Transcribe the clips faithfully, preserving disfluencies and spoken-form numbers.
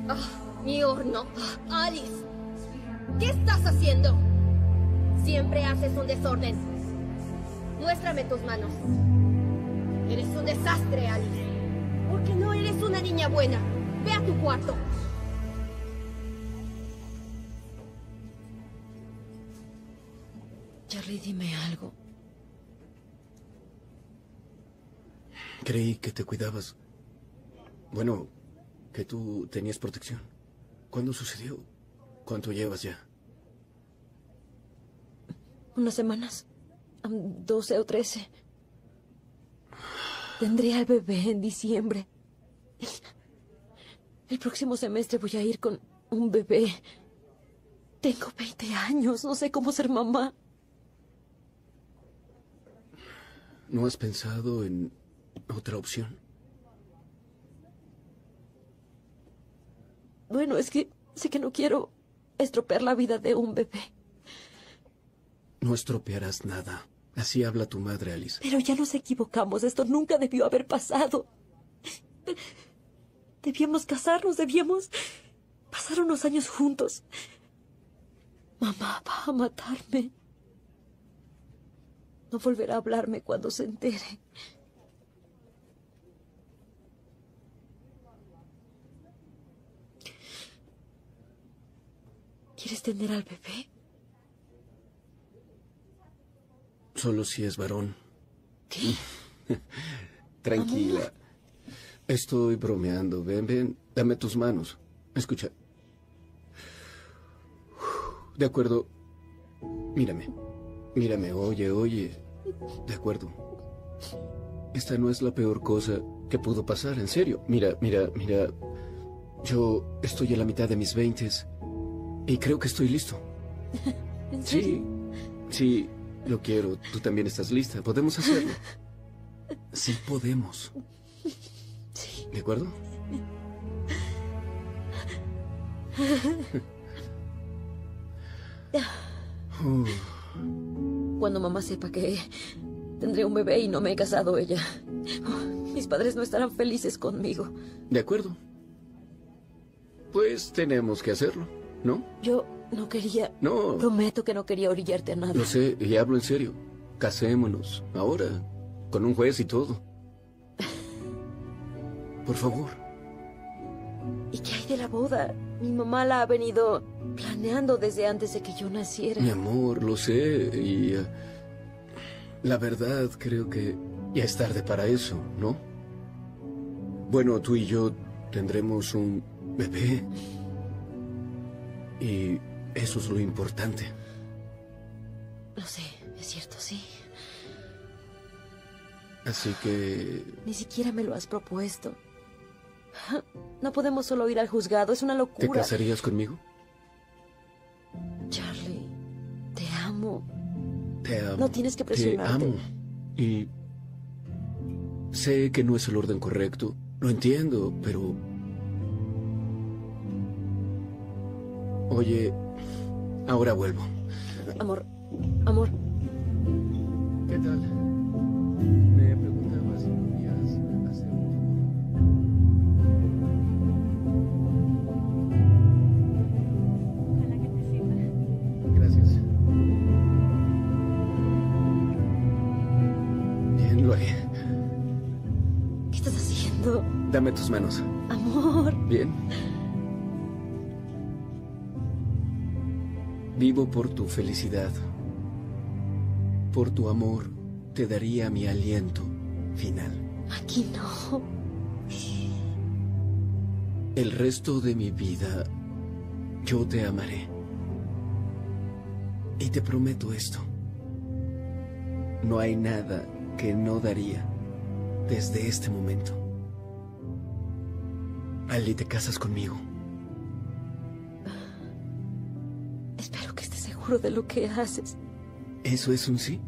Oh, mi horno. Alice, ¿qué estás haciendo? Siempre haces un desorden. Muéstrame tus manos. Eres un desastre, Alice. Porque no eres una niña buena. Ve a tu cuarto. Charlie, dime algo. Creí que te cuidabas. Bueno, que tú tenías protección. ¿Cuándo sucedió? ¿Cuánto llevas ya? Unas semanas. doce o trece. Tendré al bebé en diciembre. El próximo semestre voy a ir con un bebé. Tengo veinte años. No sé cómo ser mamá. ¿No has pensado en otra opción? Bueno, es que sé que no quiero estropear la vida de un bebé. No estropearás nada. Así habla tu madre, Alice. Pero ya nos equivocamos. Esto nunca debió haber pasado. Debíamos casarnos, debíamos pasar unos años juntos. Mamá va a matarme. No volverá a hablarme cuando se entere. ¿Quieres tener al bebé? Solo si es varón. ¿Qué? Tranquila. Amor. Estoy bromeando. Ven, ven. Dame tus manos. Escucha. De acuerdo. Mírame. Mírame. Oye, oye. De acuerdo. Esta no es la peor cosa que pudo pasar. En serio. Mira, mira, mira. Yo estoy en la mitad de mis veintes. Y creo que estoy listo. ¿En serio? Sí. Sí. Lo quiero. Tú también estás lista. Podemos hacerlo. Sí podemos. Sí. ¿De acuerdo? uh. Cuando mamá sepa que tendré un bebé y no me he casado, ella... Oh, mis padres no estarán felices conmigo. De acuerdo. Pues tenemos que hacerlo, ¿no? Yo no quería... No. Prometo que no quería orillarte a nada. Lo sé, y hablo en serio. Casémonos, ahora, con un juez y todo. Por favor. ¿Y qué hay de la boda? Mi mamá la ha venido planeando desde antes de que yo naciera. Mi amor, lo sé, y... Uh, la verdad, creo que ya es tarde para eso, ¿no? Bueno, tú y yo tendremos un bebé. Y eso es lo importante. Lo sé, es cierto, sí. Así que... Ni siquiera me lo has propuesto. No podemos solo ir al juzgado, es una locura. ¿Te casarías conmigo? Charlie, te amo. Te amo. No tienes que presionarte. Te amo. Y... sé que no es el orden correcto. Lo entiendo, pero... Oye, ahora vuelvo. Amor, amor. ¿Qué tal? Me preguntaba si podías hacer un Ojalá que te sirva. Gracias. Bien, lo haré. ¿Qué estás haciendo? Dame tus manos. Amor. Bien. Vivo por tu felicidad. Por tu amor, te daría mi aliento final. Aquí no. El resto de mi vida, yo te amaré. Y te prometo esto. No hay nada que no daría desde este momento. Ali, ¿te casas conmigo? Espero que estés seguro de lo que haces. ¿Eso es un sí?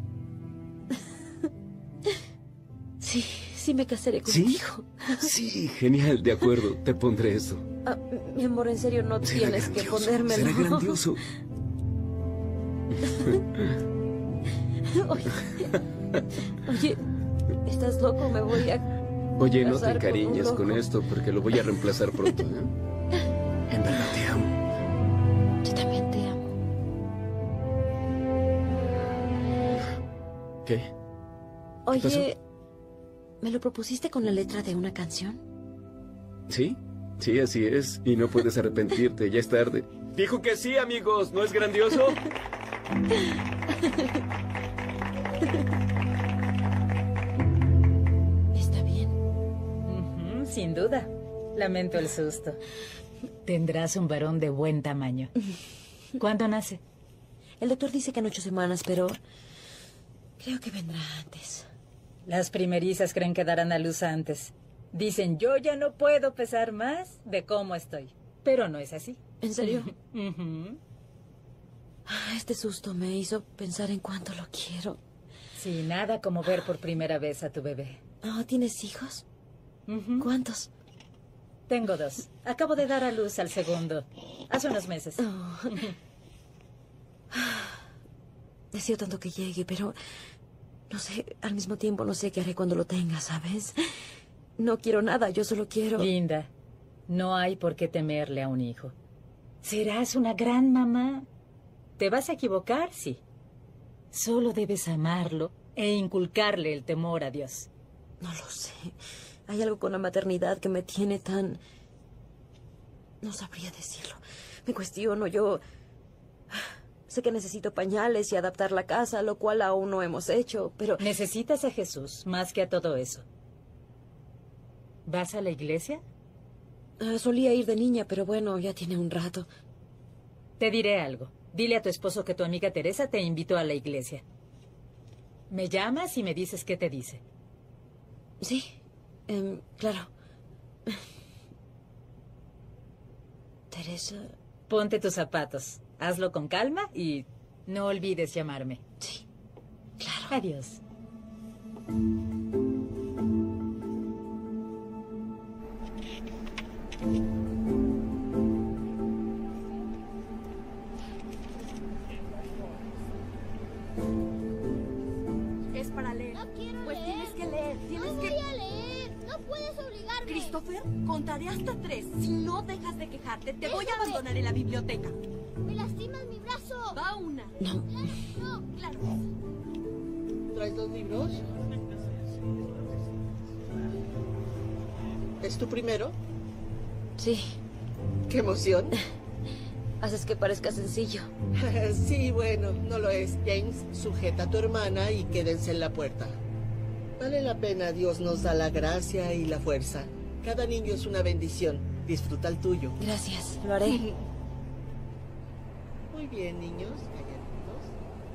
Sí, sí me casaré contigo. ¿Sí? Sí, genial, de acuerdo, te pondré eso. Ah, mi amor, en serio, no Será tienes que grandioso, ponérmelo. será grandioso. Oye, oye, ¿estás loco? Me voy a... Oye, no te casar con un encariñes con loco. esto porque lo voy a reemplazar pronto, ¿eh? En verdad te amo. Yo también te amo. ¿Qué? Oye, pasó? ¿me lo propusiste con la letra de una canción? ¿Sí? Sí, así es. Y no puedes arrepentirte, ya es tarde. Dijo que sí, amigos. ¿No es grandioso? Está bien. Ujú, sin duda. Lamento el susto. Tendrás un varón de buen tamaño. ¿Cuándo nace? El doctor dice que en ocho semanas, pero creo que vendrá antes. Las primerizas creen que darán a luz antes. Dicen, yo ya no puedo pesar más de cómo estoy. Pero no es así. ¿En serio? Ujú. Ah, Este susto me hizo pensar en cuánto lo quiero. Sí, nada como ver por primera vez a tu bebé. Oh, ¿tienes hijos? Ujú. ¿Cuántos? Tengo dos. Acabo de dar a luz al segundo. Hace unos meses. Oh. Deseo tanto que llegue, pero no sé, al mismo tiempo no sé qué haré cuando lo tenga, ¿sabes? No quiero nada, yo solo quiero... Linda, no hay por qué temerle a un hijo. Serás una gran mamá. ¿Te vas a equivocar? Sí. Solo debes amarlo e inculcarle el temor a Dios. No lo sé. Hay algo con la maternidad que me tiene tan... No sabría decirlo. Me cuestiono, yo... Sé que necesito pañales y adaptar la casa, lo cual aún no hemos hecho, pero... Necesitas a Jesús más que a todo eso. ¿Vas a la iglesia? Ah, solía ir de niña, pero bueno, ya tiene un rato. Te diré algo. Dile a tu esposo que tu amiga Teresa te invitó a la iglesia. Me llamas y me dices qué te dice. Sí, em, claro. Teresa... Ponte tus zapatos. Hazlo con calma y no olvides llamarme. Sí, claro. Adiós. Es para leer. No quiero Pues leer. tienes que leer. Tienes No que... voy a leer. No puedes obligarme. Christopher, contaré hasta tres. Si no dejas de quejarte, te voy a Déjame. abandonar en la biblioteca. Me lastimas mi brazo. Va una. No, No. Claro. ¿Traes dos libros? ¿Es tu primero? sí. ¡Qué emoción! Haces que parezca sencillo. Sí, bueno, no lo es. James, sujeta a tu hermana y quédense en la puerta. Vale la pena, Dios nos da la gracia y la fuerza. Cada niño es una bendición. Disfruta el tuyo. Gracias, lo haré. Muy bien, niños. Calladitos.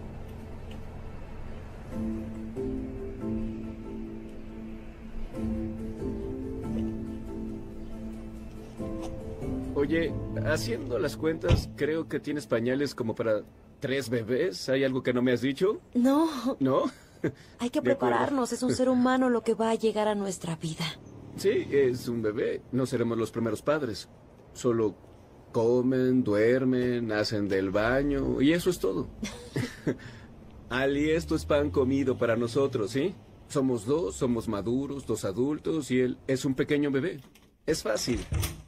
Oye, haciendo las cuentas, creo que tienes pañales como para tres bebés. ¿Hay algo que no me has dicho? No, ¿No? hay que De acuerdo. prepararnos. Es un ser humano lo que va a llegar a nuestra vida. Sí, es un bebé. No seremos los primeros padres. Solo comen, duermen, hacen del baño y eso es todo. Ali, esto es pan comido para nosotros, ¿sí? Somos dos, somos maduros, dos adultos y él es un pequeño bebé. Es fácil.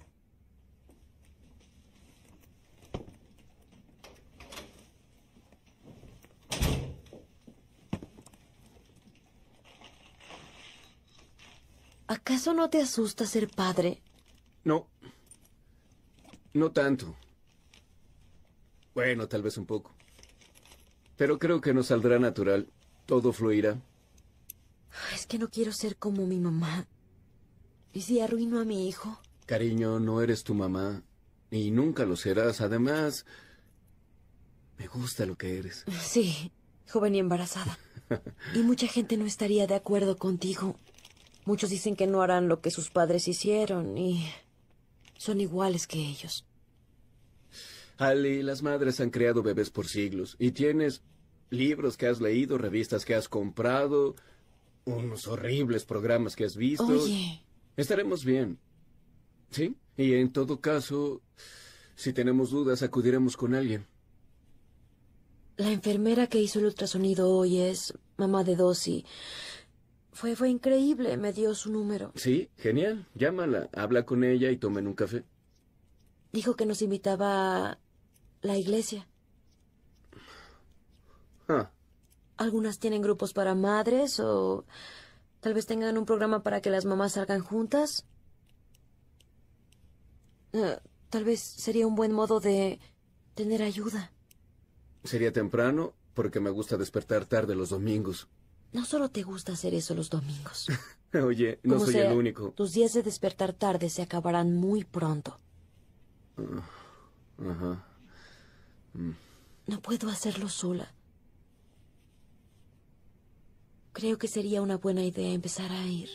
¿Acaso no te asusta ser padre? No. No tanto. Bueno, tal vez un poco. Pero creo que nos saldrá natural. Todo fluirá. Es que no quiero ser como mi mamá. ¿Y si arruino a mi hijo? Cariño, no eres tu mamá. Y nunca lo serás. Además, me gusta lo que eres. Sí, joven y embarazada. Y mucha gente no estaría de acuerdo contigo. Muchos dicen que no harán lo que sus padres hicieron y son iguales que ellos. Ali, las madres han creado bebés por siglos. Y tienes libros que has leído, revistas que has comprado, unos horribles programas que has visto. Oye, Estaremos bien. ¿Sí? Y en todo caso, si tenemos dudas, acudiremos con alguien. la enfermera que hizo el ultrasonido hoy es mamá de dos y fue, fue increíble. Me dio su número. Sí, genial. Llámala, habla con ella y tomen un café. Dijo que nos invitaba a la iglesia. Ah, Algunas tienen grupos para madres o tal vez tengan un programa para que las mamás salgan juntas. Eh, tal vez sería un buen modo de tener ayuda. sería temprano porque me gusta despertar tarde los domingos. No solo te gusta hacer eso los domingos. Oye, no Como soy sea, el único. Tus días de despertar tarde se acabarán muy pronto. Ajá. No puedo hacerlo sola. Creo que sería una buena idea empezar a ir.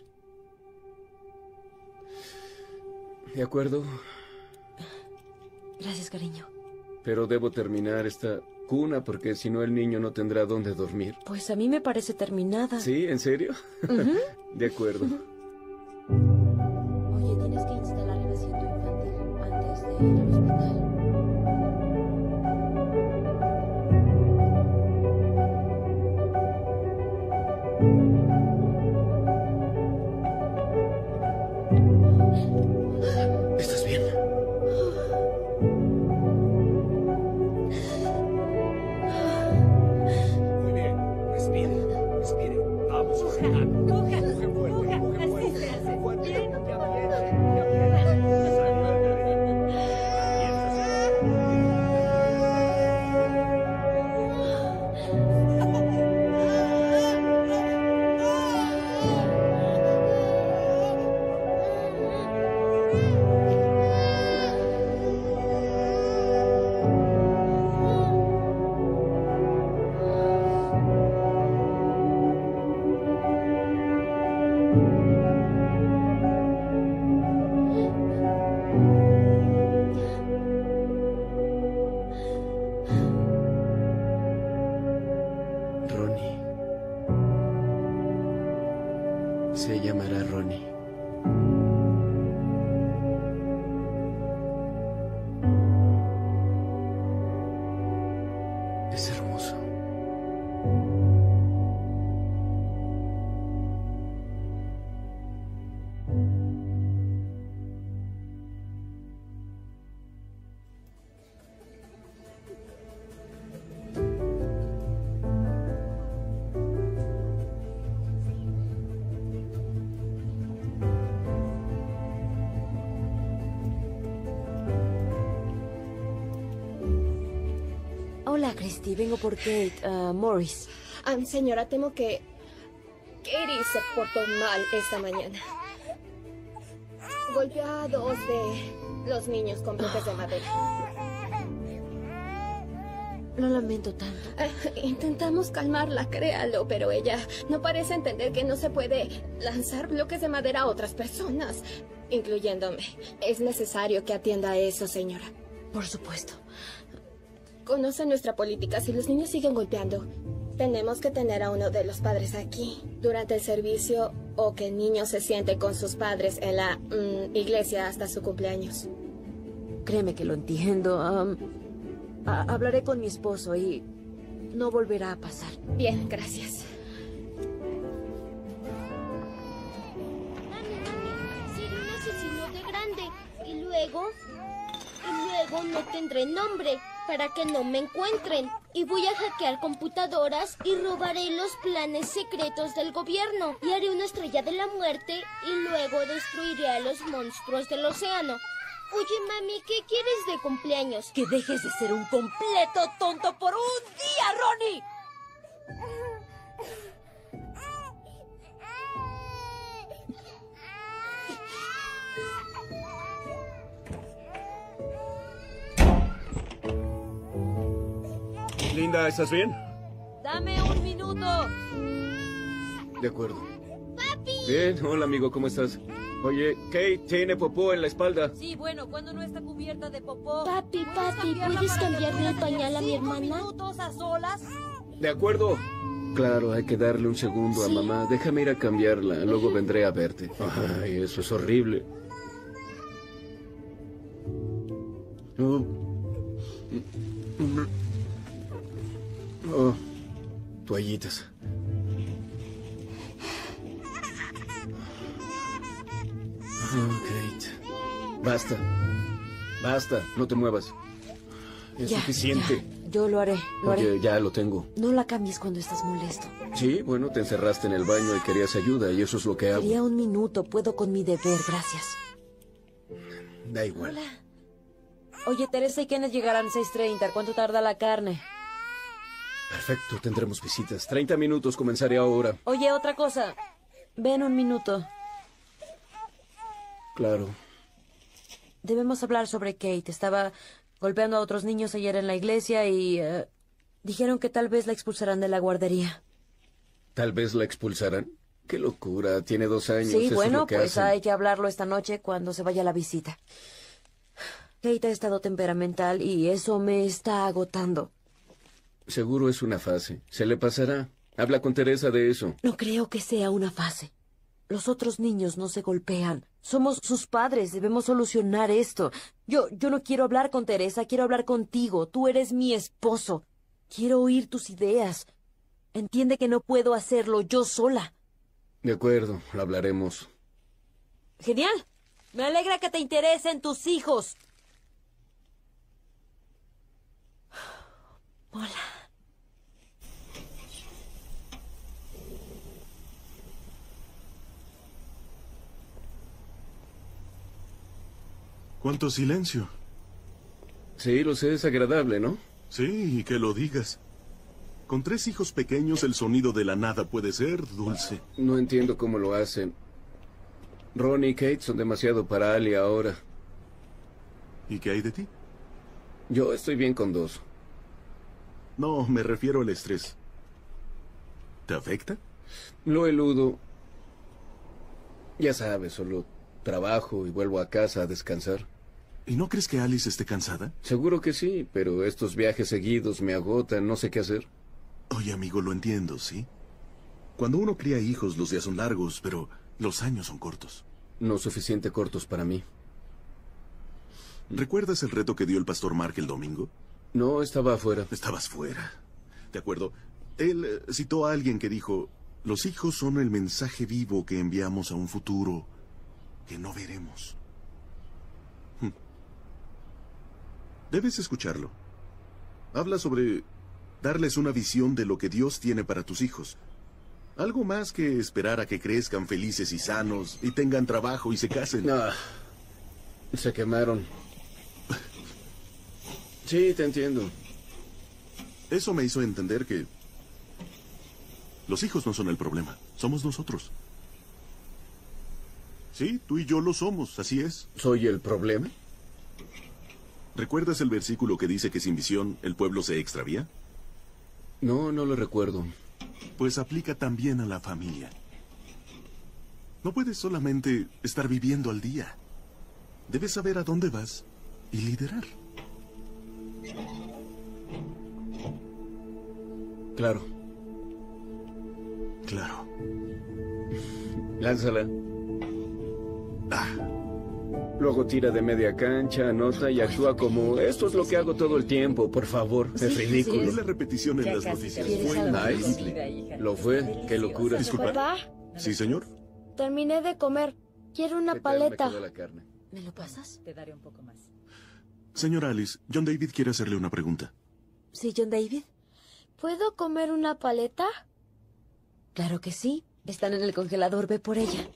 De acuerdo, Gracias, cariño. pero debo terminar esta cuna porque si no el niño no tendrá dónde dormir. Pues a mí me parece terminada. ¿Sí? ¿En serio? De acuerdo. Oye, tienes que instalar el asiento infantil antes de ir al hospital. ¿Estás bien? Muy bien. Respire. Respire. Vamos. Puja, puja, Empuje fuerte. Empuje así fuerte. se hace. Fuerte. Bien. Ya viene. Ya viene. Salió el bebé. Ronnie. Se llamará Ronnie. Es hermoso. Hola, Christy. Vengo por Kate. ah, Morris. Ah, señora, temo que Katie se portó mal esta mañana. Golpeó a dos de los niños con bloques de madera. Lo lamento tanto. Ah, intentamos calmarla, créalo, pero ella no parece entender que no se puede lanzar bloques de madera a otras personas, incluyéndome. Es necesario que atienda a eso, señora. Por supuesto. Conoce nuestra política. Si los niños siguen golpeando, tenemos que tener a uno de los padres aquí durante el servicio o que el niño se siente con sus padres en la mm, iglesia hasta su cumpleaños. Créeme que lo entiendo. Am, a- hablaré con mi esposo y no volverá a pasar. Bien, gracias. Mami, mami, seré un asesino de grande. Y luego, y luego no tendré nombre para que no me encuentren. Y voy a hackear computadoras y robaré los planes secretos del gobierno. Y haré una estrella de la muerte y luego destruiré a los monstruos del océano. Oye, mami, ¿qué quieres de cumpleaños? Que dejes de ser un completo tonto por un día, Ronnie. Linda, ¿estás bien? Dame un minuto. De acuerdo. Bien, hola amigo, ¿cómo estás? Oye, Kate tiene popó en la espalda. Sí, bueno, cuando no está cubierta de popó. Papi, papi, cambiarla ¿puedes para que cambiarle pueda el pañal a mi tener cinco hermana? minutos a solas? De acuerdo. Claro, hay que darle un segundo a mamá. Déjame ir a cambiarla, luego vendré a verte. Ay, eso es horrible. Oh. Oh, toallitas. Oh, Kate. Basta. Basta, no te muevas. Es Ya, suficiente. ya. Yo lo haré, lo haré. Oye, ya lo tengo. No la cambies cuando estás molesto. Sí, bueno, te encerraste en el baño y querías ayuda y eso es lo que hago. Quería un minuto. Puedo con mi deber, gracias. Da igual. Hola. Oye, Teresa y Kenneth llegarán seis treinta. ¿Cuánto tarda la carne? Perfecto, tendremos visitas. Treinta minutos, comenzaré ahora. Oye, otra cosa. Ven un minuto. Claro. Debemos hablar sobre Kate. Estaba golpeando a otros niños ayer en la iglesia y eh, dijeron que tal vez la expulsarán de la guardería. ¿Tal vez la expulsarán? ¡Qué locura! Tiene dos años. Sí, eso bueno, es lo que pues hacen. hay que hablarlo esta noche cuando se vaya la visita. Kate ha estado temperamental y eso me está agotando. Seguro es una fase. Se le pasará. Habla con Teresa de eso. No creo que sea una fase. Los otros niños no se golpean. Somos sus padres. Debemos solucionar esto. Yo, yo no quiero hablar con Teresa. Quiero hablar contigo. Tú eres mi esposo. Quiero oír tus ideas. Entiende que no puedo hacerlo yo sola. De acuerdo, lo hablaremos. Genial. Me alegra que te interesen tus hijos. Hola. ¿Cuánto silencio? Sí, lo sé, es agradable, ¿no? Sí, y que lo digas. Con tres hijos pequeños el sonido de la nada puede ser dulce. No entiendo cómo lo hacen. Ronnie y Kate son demasiado para Ali ahora. ¿Y qué hay de ti? Yo estoy bien con dos. No, me refiero al estrés. ¿Te afecta? Lo eludo. Ya sabes, solo trabajo y vuelvo a casa a descansar. ¿Y no crees que Alice esté cansada? Seguro que sí, pero estos viajes seguidos me agotan, no sé qué hacer. Oye, amigo, lo entiendo, ¿sí? Cuando uno cría hijos, los días son largos, pero los años son cortos. No suficiente cortos para mí. ¿Recuerdas el reto que dio el pastor Mark el domingo? No, estaba afuera. Estabas fuera. De acuerdo. Él eh, citó a alguien que dijo, los hijos son el mensaje vivo que enviamos a un futuro que no veremos. Hm. Debes escucharlo. Habla sobre darles una visión de lo que Dios tiene para tus hijos. Algo más que esperar a que crezcan felices y sanos y tengan trabajo y se casen. Ah, se quemaron. Sí, te entiendo. Eso me hizo entender que los hijos no son el problema, somos nosotros. Sí, tú y yo lo somos, así es. ¿Soy el problema? ¿Recuerdas el versículo que dice que sin visión el pueblo se extravía? No, no lo recuerdo. Pues aplica también a la familia. No puedes solamente estar viviendo al día. Debes saber a dónde vas y liderar. Claro. Claro. Lánzala. Ah. Luego tira de media cancha, anota y actúa como... Esto es lo que hago todo el tiempo, por favor. Sí, es ridículo. Es la repetición en Ya las casi noticias. termina. Fue ¿Quieres algo? increíble. Vida, hija. Lo fue. Qué locura. Disculpa. Papá, Sí, señor. terminé de comer. Quiero una ¿Qué tal me paleta. quedó la carne? ¿Me lo pasas? Te daré un poco más. Señora Alice, John David quiere hacerle una pregunta. Sí, John David. ¿Puedo comer una paleta? Claro que sí. Están en el congelador. Ve por ella.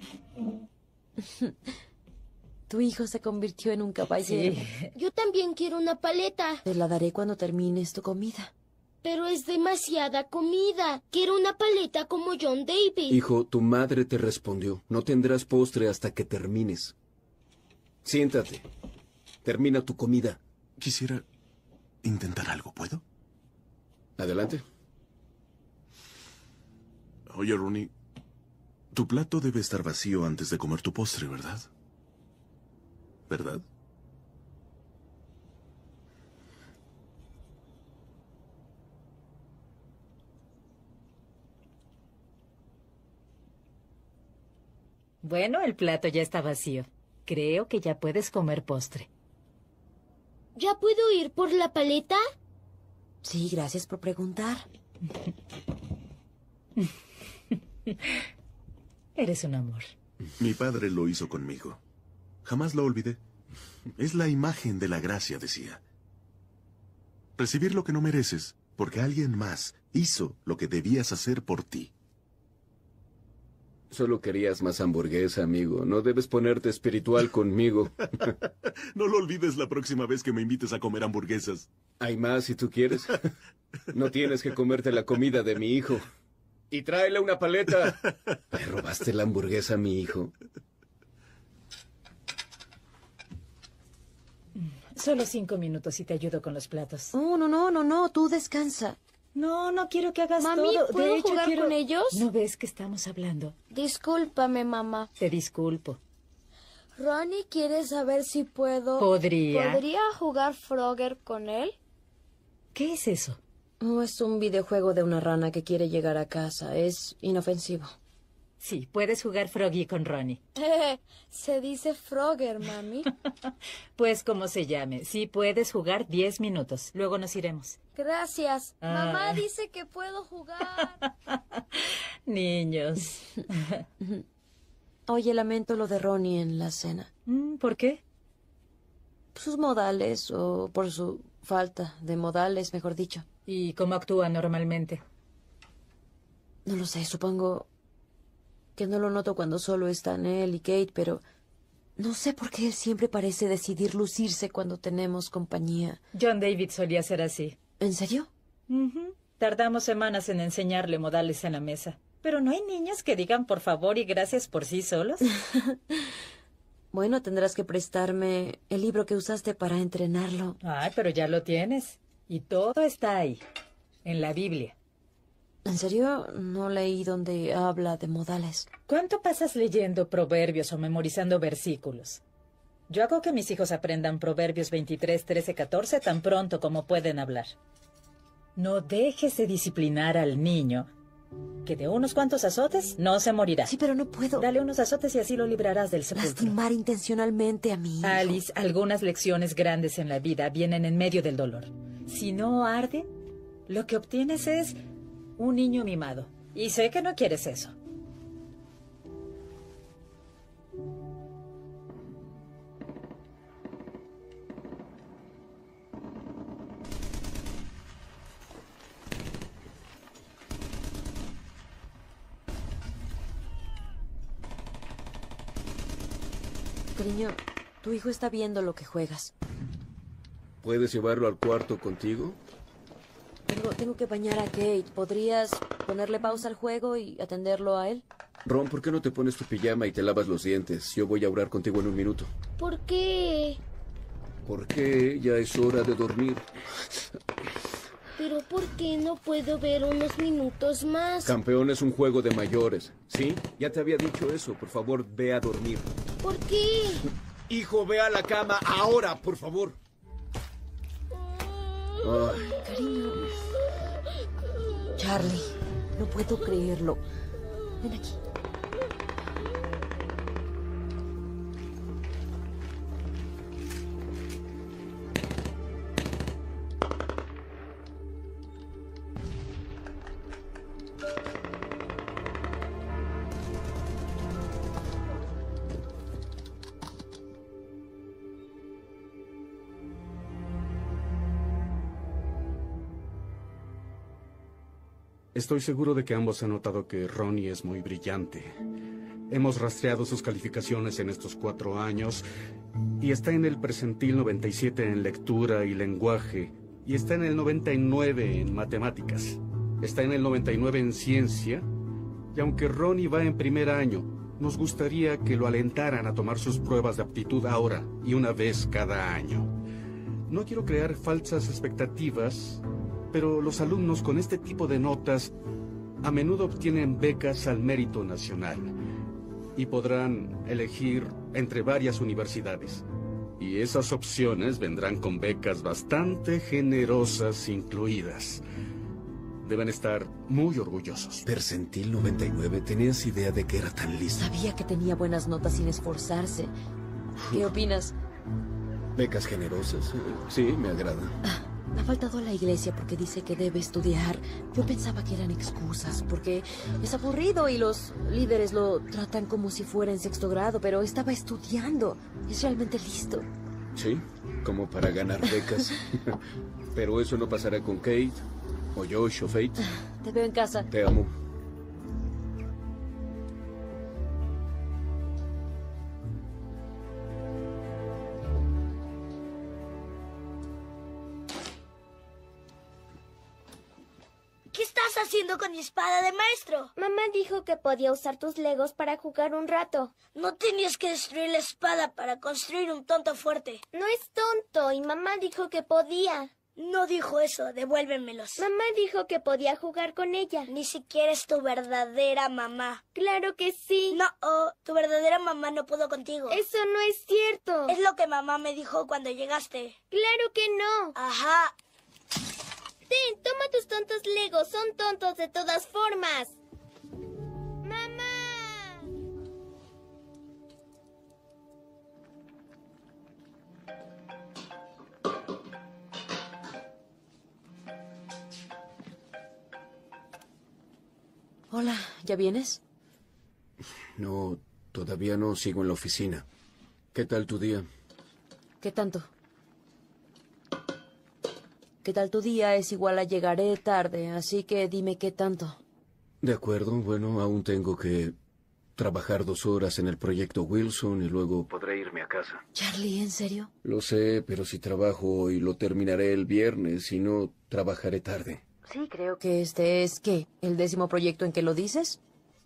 Tu hijo se convirtió en un caballero. Sí. Yo también quiero una paleta. Te la daré cuando termines tu comida. Pero es demasiada comida. Quiero una paleta como John David. Hijo, tu madre te respondió. No tendrás postre hasta que termines. Siéntate. Termina tu comida. Quisiera intentar algo, ¿puedo? Adelante. Oye, Ronnie, tu plato debe estar vacío antes de comer tu postre, ¿verdad? ¿Verdad? Bueno, el plato ya está vacío. Creo que ya puedes comer postre. ¿Ya puedo ir por la paleta? Sí, gracias por preguntar. Eres un amor. Mi padre lo hizo conmigo. Jamás lo olvidé. Es la imagen de la gracia, decía. Recibir lo que no mereces, porque alguien más hizo lo que debías hacer por ti. Solo querías más hamburguesa, amigo. No debes ponerte espiritual conmigo. No lo olvides la próxima vez que me invites a comer hamburguesas. Hay más si tú quieres. No tienes que comerte la comida de mi hijo. Y tráele una paleta. ¿Le robaste la hamburguesa a mi hijo? Solo cinco minutos y te ayudo con los platos. Oh, no, no, no, no, tú descansa. No, no quiero que hagas Mami, todo. ¿puedo De hecho, jugar quiero... con ellos? ¿No ves que estamos hablando? Discúlpame, mamá. Te disculpo. Ronnie quiere saber si puedo... ¿Podría? ¿Podría jugar Frogger con él? ¿Qué es eso? Oh, es un videojuego de una rana que quiere llegar a casa. Es inofensivo. Sí, puedes jugar Froggy con Ronnie. Eh, se dice Frogger, mami. Pues como se llame. Sí, puedes jugar diez minutos. Luego nos iremos. Gracias. Ah. Mamá dice que puedo jugar. Niños. Oye, lamento lo de Ronnie en la cena. ¿Por qué? Sus modales, o por su falta de modales, mejor dicho. ¿Y cómo actúa normalmente? No lo sé, supongo que no lo noto cuando solo están él y Kate, pero no sé por qué él siempre parece decidir lucirse cuando tenemos compañía. John David solía ser así. ¿En serio? Uh-huh. Tardamos semanas en enseñarle modales en la mesa. Pero no hay niños que digan por favor y gracias por sí solos. Bueno, tendrás que prestarme el libro que usaste para entrenarlo. Ay, pero ya lo tienes. Y todo está ahí, en la Biblia. ¿En serio? No leí donde habla de modales. ¿Cuánto pasas leyendo proverbios o memorizando versículos? Yo hago que mis hijos aprendan Proverbios veintitrés, trece, catorce tan pronto como pueden hablar. No dejes de disciplinar al niño, que de unos cuantos azotes no se morirá. Sí, pero no puedo. Dale unos azotes y así lo librarás del sepulcro. Lastimar intencionalmente a mi hijo. Alice, algunas lecciones grandes en la vida vienen en medio del dolor. Si no arde, lo que obtienes es un niño mimado. Y sé que no quieres eso. Cariño, tu hijo está viendo lo que juegas. ¿Puedes llevarlo al cuarto contigo? Tengo, tengo que bañar a Kate. ¿Podrías ponerle pausa al juego y atenderlo a él? Ron, ¿por qué no te pones tu pijama y te lavas los dientes? Yo voy a orar contigo en un minuto. ¿Por qué? Porque ya es hora de dormir. ¿Pero por qué no puedo ver unos minutos más? Campeón es un juego de mayores. ¿Sí? Ya te había dicho eso. Por favor, ve a dormir. ¿Por qué? Hijo, ve a la cama ahora, por favor. Ay. Cariño. Charlie, no puedo creerlo. Ven aquí. Estoy seguro de que ambos han notado que Ronnie es muy brillante. Hemos rastreado sus calificaciones en estos cuatro años y está en el percentil noventa y siete en lectura y lenguaje y está en el noventa y nueve en matemáticas. Está en el noventa y nueve en ciencia y aunque Ronnie va en primer año, nos gustaría que lo alentaran a tomar sus pruebas de aptitud ahora y una vez cada año. No quiero crear falsas expectativas, pero los alumnos con este tipo de notas a menudo obtienen becas al mérito nacional y podrán elegir entre varias universidades. Y esas opciones vendrán con becas bastante generosas incluidas. Deben estar muy orgullosos. Percentil noventa y nueve. ¿Tenías idea de que era tan listo? Sabía que tenía buenas notas sin esforzarse. ¿Qué opinas? ¿Becas generosas? Sí, me agradan. Ah, ha faltado a la iglesia porque dice que debe estudiar. Yo pensaba que eran excusas porque es aburrido y los líderes lo tratan como si fuera en sexto grado, pero estaba estudiando. Es realmente listo. Sí, como para ganar becas. Pero eso no pasará con Kate, o Josh, o Faith. Te veo en casa. Te amo. ¿Qué estás haciendo con mi espada de maestro? Mamá dijo que podía usar tus legos para jugar un rato. No tenías que destruir la espada para construir un tonto fuerte. No es tonto y mamá dijo que podía. No dijo eso, devuélvemelos. Mamá dijo que podía jugar con ella. Ni siquiera es tu verdadera mamá. Claro que sí. No, oh, tu verdadera mamá no pudo contigo. Eso no es cierto. Es lo que mamá me dijo cuando llegaste. Claro que no. Ajá. Ten, toma tus tontos legos. Son tontos de todas formas. ¡Mamá! Hola, ¿ya vienes? No, todavía no, sigo en la oficina. ¿Qué tal tu día? ¿Qué tanto? ¿Qué tal tu día? Es igual a llegaré tarde, así que dime qué tanto. De acuerdo, bueno, aún tengo que trabajar dos horas en el proyecto Wilson y luego podré irme a casa. Charlie, ¿en serio? Lo sé, pero si trabajo hoy lo terminaré el viernes y no trabajaré tarde. Sí, creo que este es, ¿qué? ¿El décimo proyecto en que lo dices?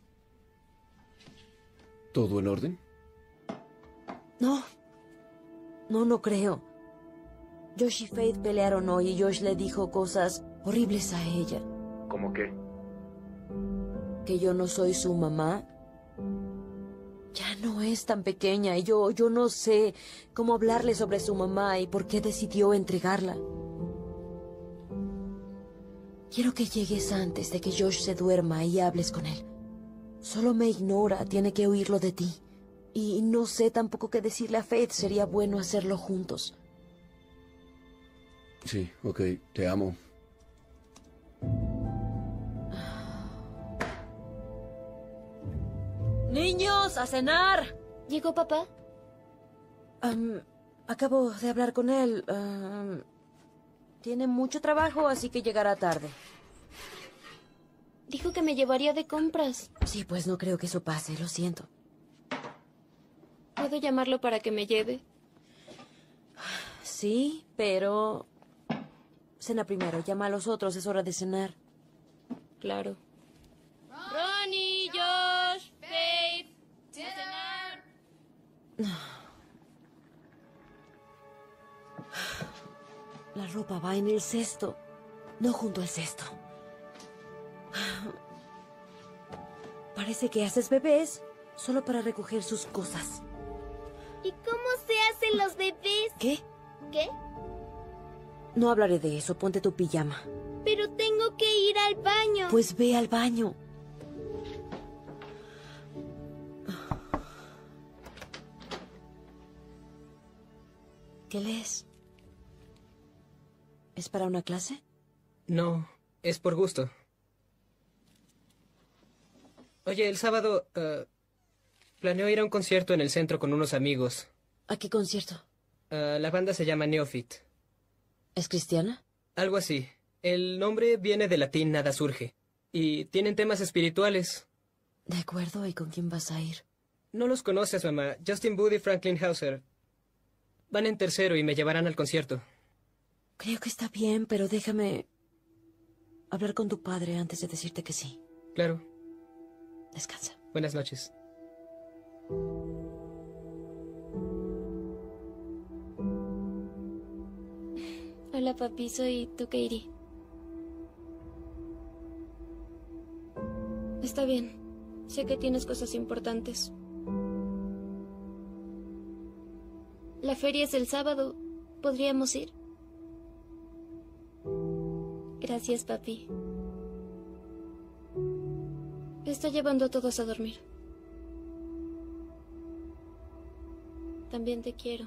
¿Todo en orden? No. No, no creo. Josh y Faith pelearon hoy y Josh le dijo cosas horribles a ella. ¿Cómo qué? Que yo no soy su mamá. Ya no es tan pequeña y yo, yo no sé cómo hablarle sobre su mamá y por qué decidió entregarla. Quiero que llegues antes de que Josh se duerma y hables con él. Solo me ignora, tiene que oírlo de ti. Y no sé tampoco qué decirle a Faith, sería bueno hacerlo juntos. Sí, ok, te amo. ¡Niños, a cenar! ¿Llegó papá? Um, acabo de hablar con él. Um, tiene mucho trabajo, así que llegará tarde. Dijo que me llevaría de compras. Sí, pues no creo que eso pase, lo siento. ¿Puedo llamarlo para que me lleve? Sí, pero... Cena primero, llama a los otros, es hora de cenar. Claro. Ronnie, Josh, Faith, a cenar. La ropa va en el cesto, no junto al cesto. Parece que haces bebés solo para recoger sus cosas. ¿Y cómo se hacen los bebés? ¿Qué? ¿Qué? No hablaré de eso, ponte tu pijama. Pero tengo que ir al baño. Pues ve al baño. ¿Qué lees? ¿Es para una clase? No, es por gusto. Oye, el sábado uh, planeo ir a un concierto en el centro con unos amigos. ¿A qué concierto? Uh, la banda se llama Neophyte. ¿Es cristiana? Algo así. El nombre viene del latín nada surge. Y tienen temas espirituales. De acuerdo, ¿y con quién vas a ir? No los conoces, mamá. Justin Wood y Franklin Hauser. Van en tercero y me llevarán al concierto. Creo que está bien, pero déjame hablar con tu padre antes de decirte que sí. Claro. Descansa. Buenas noches. Hola, papi, soy tu Katie. Está bien. Sé que tienes cosas importantes. La feria es el sábado. ¿Podríamos ir? Gracias, papi. Está llevando a todos a dormir. También te quiero.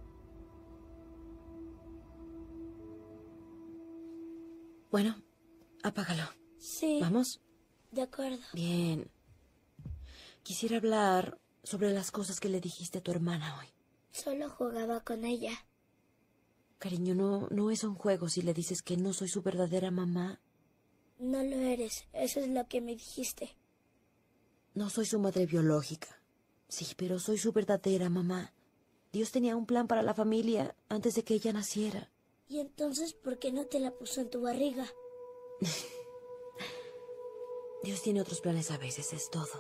Bueno, apágalo. Sí. ¿Vamos? De acuerdo. Bien. Quisiera hablar sobre las cosas que le dijiste a tu hermana hoy. Solo jugaba con ella. Cariño, no, no es un juego si le dices que no soy su verdadera mamá. No lo eres, eso es lo que me dijiste. No soy su madre biológica. Sí, pero soy su verdadera mamá. Dios tenía un plan para la familia antes de que ella naciera. ¿Y entonces por qué no te la puso en tu barriga? Dios tiene otros planes a veces, es todo.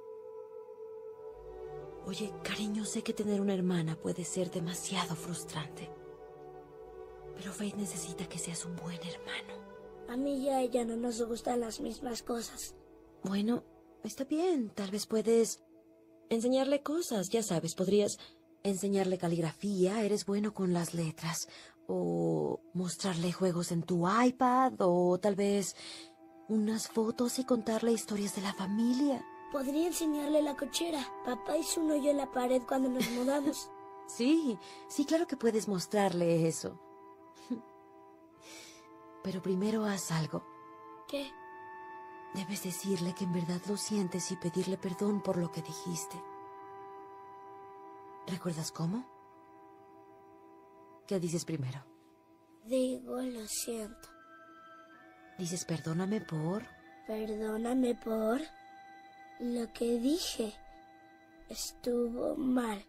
Oye, cariño, sé que tener una hermana puede ser demasiado frustrante. Pero Faith necesita que seas un buen hermano. A mí y a ella no nos gustan las mismas cosas. Bueno, está bien. Tal vez puedes enseñarle cosas. Ya sabes, podrías enseñarle caligrafía. Eres bueno con las letras. O mostrarle juegos en tu iPad. O tal vez unas fotos y contarle historias de la familia. Podría enseñarle la cochera. Papá hizo un hoyo en la pared cuando nos mudamos. Sí, sí, claro que puedes mostrarle eso. Pero primero haz algo. ¿Qué? Debes decirle que en verdad lo sientes y pedirle perdón por lo que dijiste. ¿Recuerdas cómo? ¿Qué dices primero? Digo, lo siento. Dices, perdóname por... Perdóname por... Lo que dije estuvo mal.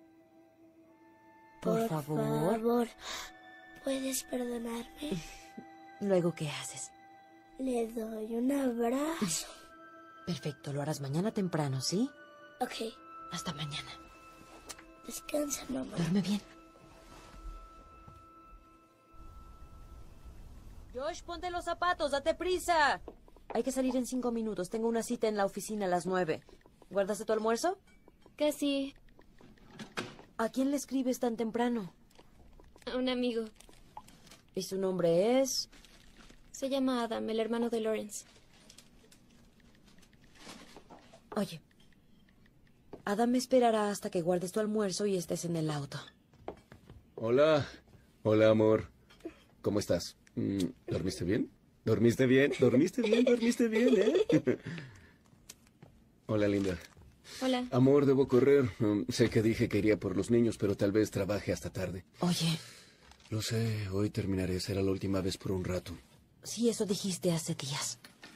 Por, por favor. favor, ¿puedes perdonarme? ¿Luego qué haces? Le doy un abrazo. Perfecto, lo harás mañana temprano, ¿sí? Ok. Hasta mañana. Descansa, mamá. Duerme bien. Josh, ponte los zapatos, date prisa. Hay que salir en cinco minutos. Tengo una cita en la oficina a las nueve. ¿Guardaste tu almuerzo? Casi. ¿A quién le escribes tan temprano? A un amigo. ¿Y su nombre es? Se llama Adam, el hermano de Lawrence. Oye, Adam me esperará hasta que guardes tu almuerzo y estés en el auto. Hola. Hola, amor. ¿Cómo estás? ¿Dormiste bien? ¿Dormiste bien? ¿Dormiste bien? ¿Dormiste bien, eh? Hola, linda. Hola. Amor, debo correr. Um, sé que dije que iría por los niños, pero tal vez trabaje hasta tarde. Oye. Lo sé, hoy terminaré. Será la última vez por un rato. Sí, eso dijiste hace días.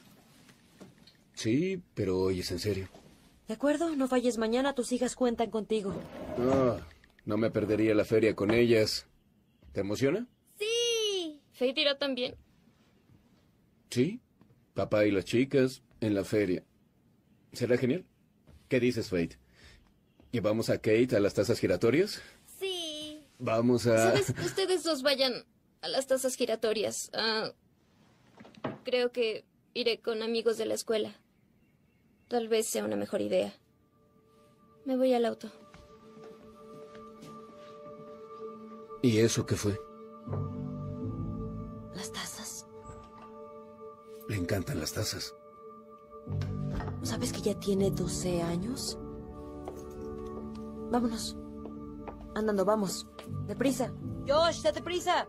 Sí, pero hoy es en serio. De acuerdo, no falles mañana, tus hijas cuentan contigo. Ah, no me perdería la feria con ellas. ¿Te emociona? Sí. Faith irá también. Sí, papá y las chicas en la feria. ¿Será genial? ¿Qué dices, Faith? ¿Llevamos a Kate a las tazas giratorias? Sí. Vamos a... ¿Sabes? Ustedes dos vayan a las tazas giratorias. Ah, creo que iré con amigos de la escuela. Tal vez sea una mejor idea. Me voy al auto. ¿Y eso qué fue? Las tazas. Le encantan las tazas. ¿Sabes que ya tiene doce años? Vámonos. Andando, vamos. Deprisa. Josh, date prisa.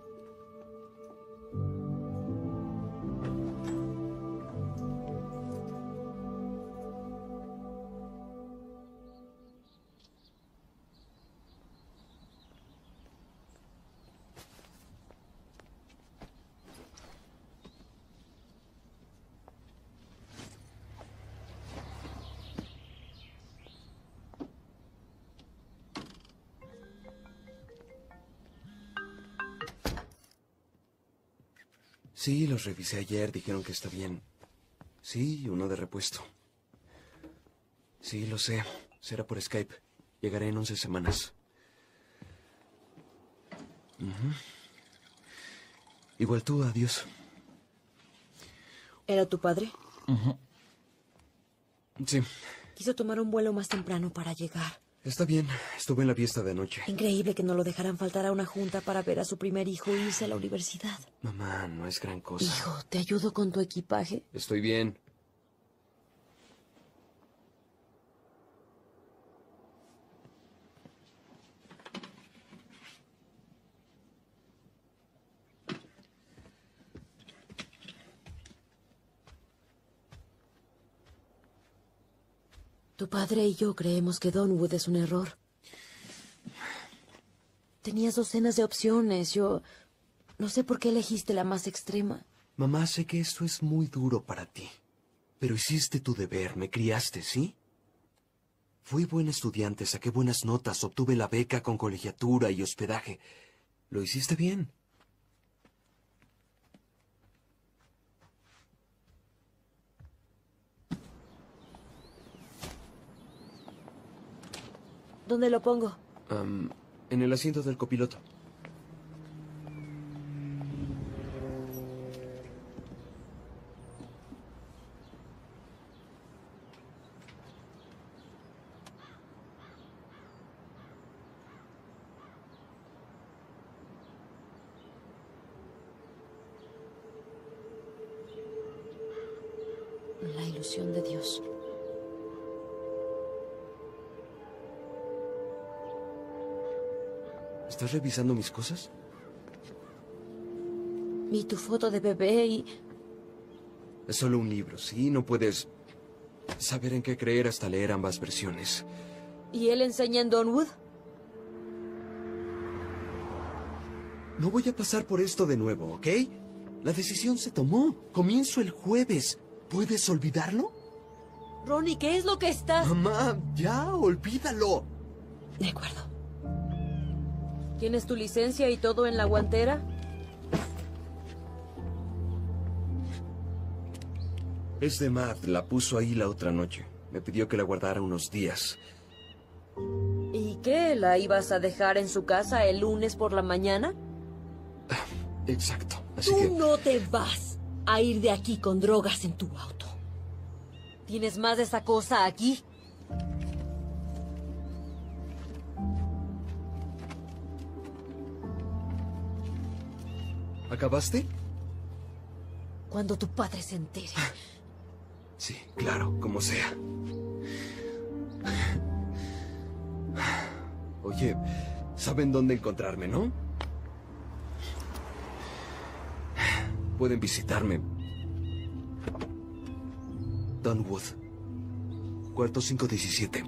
Sí, los revisé ayer, dijeron que está bien. Sí, uno de repuesto. Sí, lo sé. Será por Skype. Llegaré en once semanas. Uh-huh. Igual tú, adiós. ¿Era tu padre? Uh-huh. Sí. Quiso tomar un vuelo más temprano para llegar. Está bien. Estuve en la fiesta de anoche. Increíble que no lo dejaran faltar a una junta para ver a su primer hijo irse a la universidad. Mamá, no es gran cosa. Hijo, ¿te ayudo con tu equipaje? Estoy bien. Tu padre y yo creemos que Donwood es un error. Tenías docenas de opciones. Yo no sé por qué elegiste la más extrema. Mamá, sé que esto es muy duro para ti. Pero hiciste tu deber, me criaste, ¿sí? Fui buen estudiante, saqué buenas notas, obtuve la beca con colegiatura y hospedaje. Lo hiciste bien. ¿Dónde lo pongo? Um, en el asiento del copiloto. La ilusión de Dios. ¿Estás revisando mis cosas? Vi tu foto de bebé y... Es solo un libro, ¿sí? No puedes saber en qué creer hasta leer ambas versiones. ¿Y él enseña en Donwood? No voy a pasar por esto de nuevo, ¿ok? La decisión se tomó. Comienzo el jueves. ¿Puedes olvidarlo? Ronnie, ¿qué es lo que estás...? Mamá, ya, olvídalo. De acuerdo. ¿Tienes tu licencia y todo en la guantera? Es de Matt, la puso ahí la otra noche. Me pidió que la guardara unos días. ¿Y qué? ¿La ibas a dejar en su casa el lunes por la mañana? Exacto, así Tú que... no te vas a ir de aquí con drogas en tu auto. ¿Tienes más de esa cosa aquí? ¿Acabaste? Cuando tu padre se entere. Sí, claro, como sea. Oye, saben dónde encontrarme, ¿no? Pueden visitarme. Donwood. Cuarto cinco diecisiete.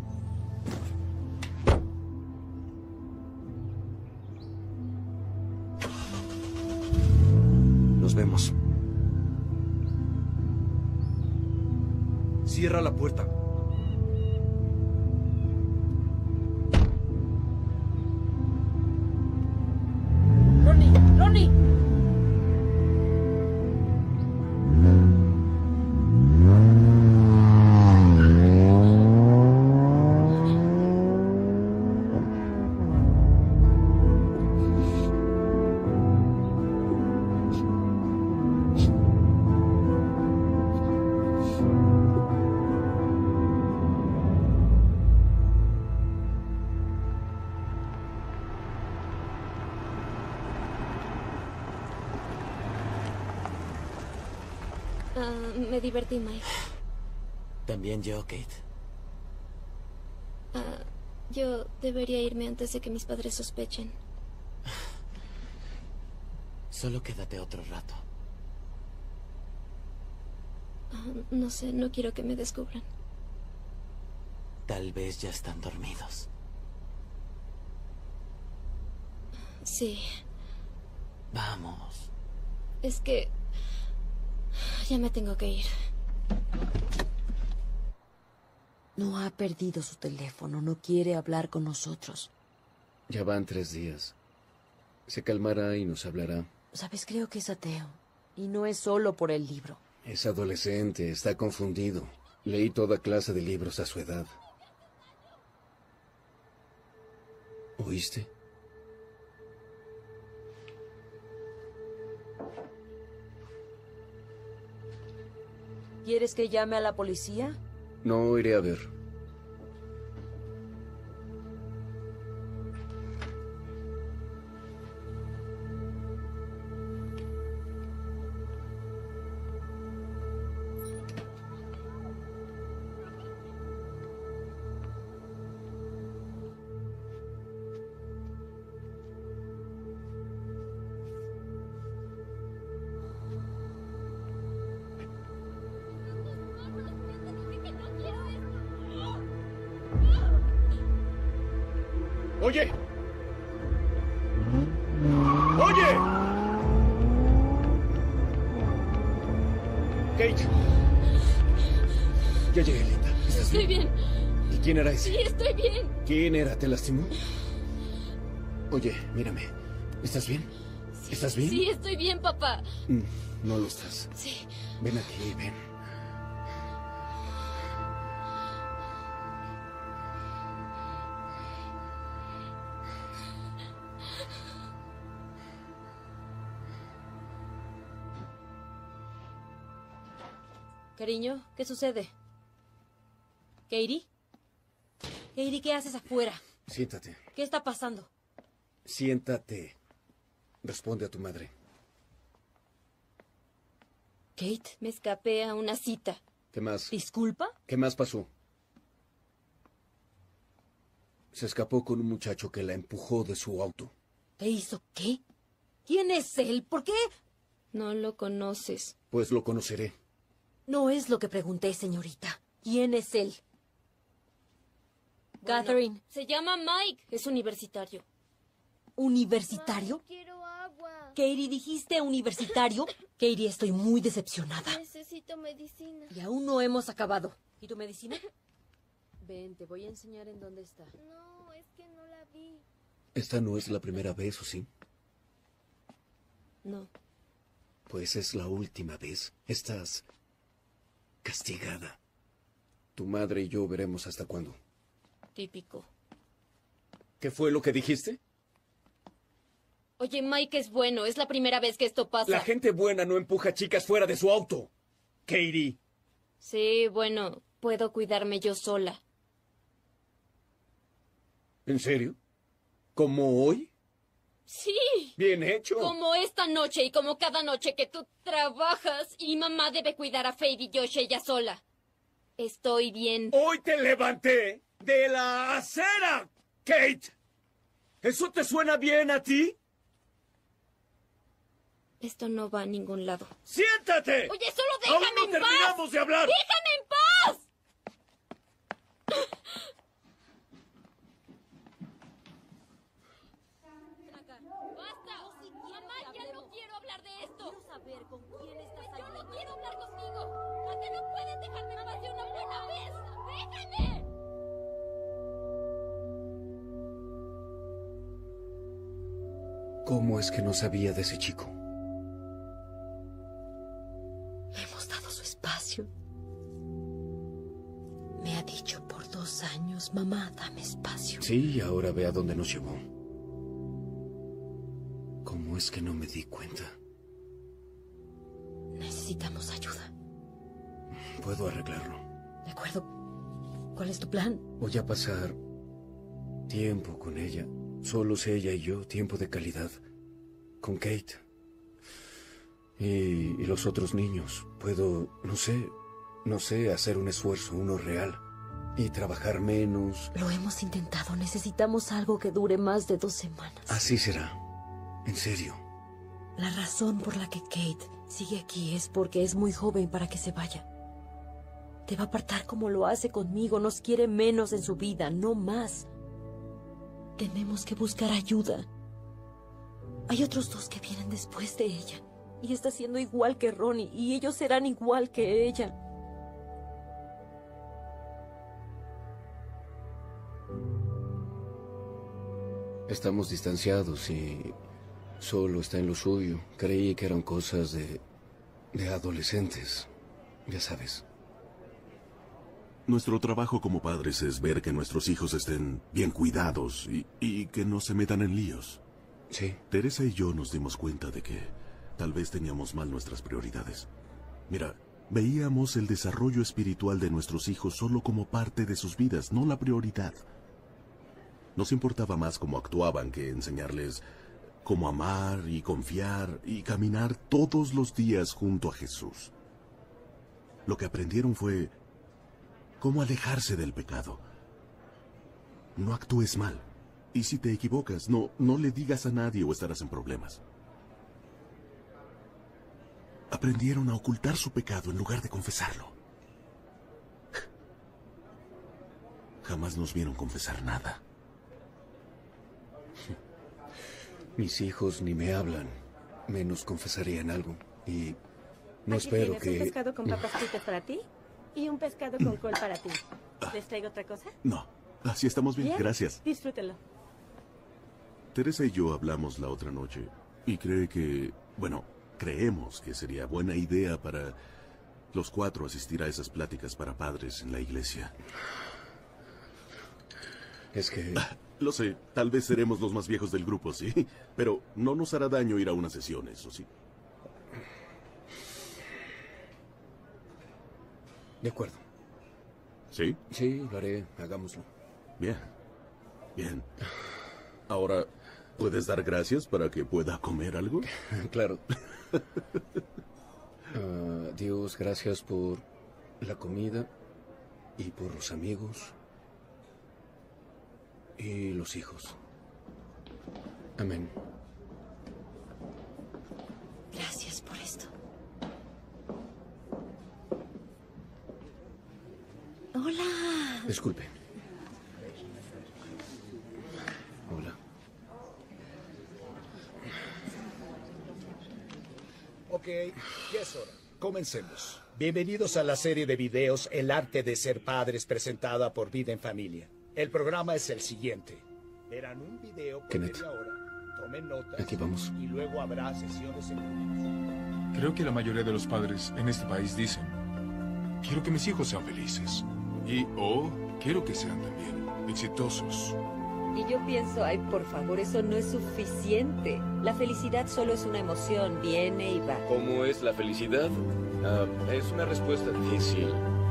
Nos vemos. Cierra la puerta. ¡Ronnie! ¡Ronnie! Ah, me divertí, Mike. También yo, Kate. Ah, yo debería irme antes de que mis padres sospechen. Solo quédate otro rato. Ah, no sé, no quiero que me descubran. Tal vez ya están dormidos. Sí. Vamos. Es que... ya me tengo que ir. No ha perdido su teléfono. No quiere hablar con nosotros. Ya van tres días. Se calmará y nos hablará. Sabes, creo que es ateo. Y no es solo por el libro. Es adolescente, está confundido. Leí toda clase de libros a su edad. ¿Oíste? ¿Quieres que llame a la policía? No iré a ver. Oye, ¡Oye! Kate. Ya llegué, linda. ¿Estás Estoy bien. ¿Y quién era ese? Sí, estoy bien. ¿Quién era? ¿Te lastimó? Oye, mírame. ¿Estás bien? ¿Estás bien? Sí, estoy bien, papá. Mm, no lo estás. Sí. Ven aquí, ven. Cariño, ¿qué sucede? ¿Katie? Katie, ¿qué haces afuera? Siéntate. ¿Qué está pasando? Siéntate. Responde a tu madre. Kate, Me escapé a una cita. ¿Qué más? ¿disculpa? ¿Qué más pasó? Se escapó con un muchacho que la empujó de su auto. ¿Te hizo qué? ¿Quién es él? ¿Por qué? No lo conoces. Pues lo conoceré. No es lo que pregunté, señorita. ¿Quién es él? Catherine. Se llama Mike. Es universitario. ¿Universitario? Quiero agua. Katie, ¿dijiste universitario? Katie, estoy muy decepcionada. Necesito medicina. Y aún no hemos acabado. ¿Y tu medicina? Ven, te voy a enseñar en dónde está. No, es que no la vi. Esta no es la primera vez, ¿o sí? No. Pues es la última vez. Estás castigada. Tu madre y yo veremos hasta cuándo. Típico. ¿Qué fue lo que dijiste? Oye, Mike es bueno. Es la primera vez que esto pasa. La gente buena no empuja chicas fuera de su auto. Katie. Sí, bueno, puedo cuidarme yo sola. ¿En serio? ¿Como hoy? Sí. Bien hecho. Como esta noche y como cada noche que tú trabajas y mamá debe cuidar a Faye y Josh ella sola. Estoy bien. Hoy te levanté de la acera, Kate. ¿Eso te suena bien a ti? Esto no va a ningún lado. ¡Siéntate! Oye, solo déjame ¡Aún no en terminamos paz. de hablar! ¡Déjame en paz! ¡Basta! Mamá, ya no quiero hablar de esto. Quiero saber con quién estás Yo hablando. no quiero hablar contigo. ¿A qué no puedes dejarme en paz de una buena vez? ¡Déjame! ¿Cómo es que no sabía de ese chico? Le hemos dado su espacio. Me ha dicho por dos años, mamá, dame espacio. Sí, y ahora ve a dónde nos llevó. ¿Cómo es que no me di cuenta? Necesitamos ayuda. Puedo arreglarlo. ¿De acuerdo? ¿Cuál es tu plan? Voy a pasar tiempo con ella. Solos ella y yo, tiempo de calidad. Con Kate. Y, y los otros niños. Puedo, no sé, no sé, hacer un esfuerzo, uno real. Y trabajar menos. Lo hemos intentado. Necesitamos algo que dure más de dos semanas. Así será. En serio. La razón por la que Kate sigue aquí es porque es muy joven para que se vaya. Te va a apartar como lo hace conmigo. Nos quiere menos en su vida, no más. Tenemos que buscar ayuda. Hay otros dos que vienen después de ella. Y está siendo igual que Ronnie. Y ellos serán igual que ella. Estamos distanciados y solo está en lo suyo. Creí que eran cosas de, de adolescentes. Ya sabes. Nuestro trabajo como padres es ver que nuestros hijos estén bien cuidados y, y que no se metan en líos. Sí. Teresa y yo nos dimos cuenta de que tal vez teníamos mal nuestras prioridades. Mira, veíamos el desarrollo espiritual de nuestros hijos solo como parte de sus vidas, no la prioridad. Nos importaba más cómo actuaban que enseñarles cómo amar y confiar y caminar todos los días junto a Jesús. Lo que aprendieron fue cómo alejarse del pecado. No actúes mal. Y si te equivocas, no, no le digas a nadie o estarás en problemas. Aprendieron a ocultar su pecado en lugar de confesarlo. Jamás nos vieron confesar nada. Mis hijos ni me hablan, menos confesarían algo. Y no Aquí espero tienes que... un pescado con papas fritas para ti y un pescado con col para ti. ¿Les traigo otra cosa? No, así estamos bien, Bien, gracias. Disfrútenlo. Teresa y yo hablamos la otra noche y cree que, bueno, creemos que sería buena idea para los cuatro asistir a esas pláticas para padres en la iglesia. Es que... Lo sé, tal vez seremos los más viejos del grupo, sí, pero no nos hará daño ir a unas sesiones, ¿o sí? De acuerdo. ¿Sí? Sí, lo haré, hagámoslo. Bien, bien. Ahora, ¿puedes dar gracias para que pueda comer algo? Claro. Ah, Dios, gracias por la comida y por los amigos y los hijos. Amén. Gracias por esto. Hola. Disculpe. Hola. Ok, ya es hora. Comencemos. Bienvenidos a la serie de videos El arte de ser padres presentada por Vida en Familia. El programa es el siguiente. Verán un video por Kenneth. media hora, tomen notas Aquí vamos. y luego habrá sesiones en grupos. Creo que la mayoría de los padres en este país dicen, quiero que mis hijos sean felices. Y, o, quiero que sean también exitosos. Y yo pienso, ay, por favor, eso no es suficiente. La felicidad solo es una emoción, viene y va. ¿Cómo es la felicidad? Ah, es una respuesta difícil.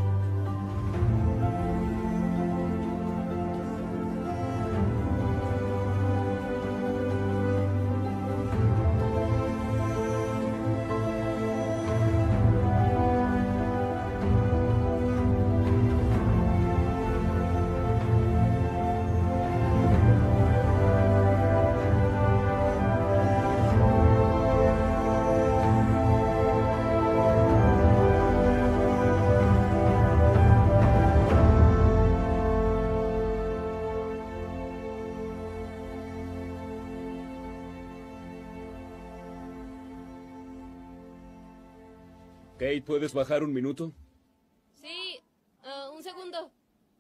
Kate, ¿puedes bajar un minuto? Sí, ah, un segundo.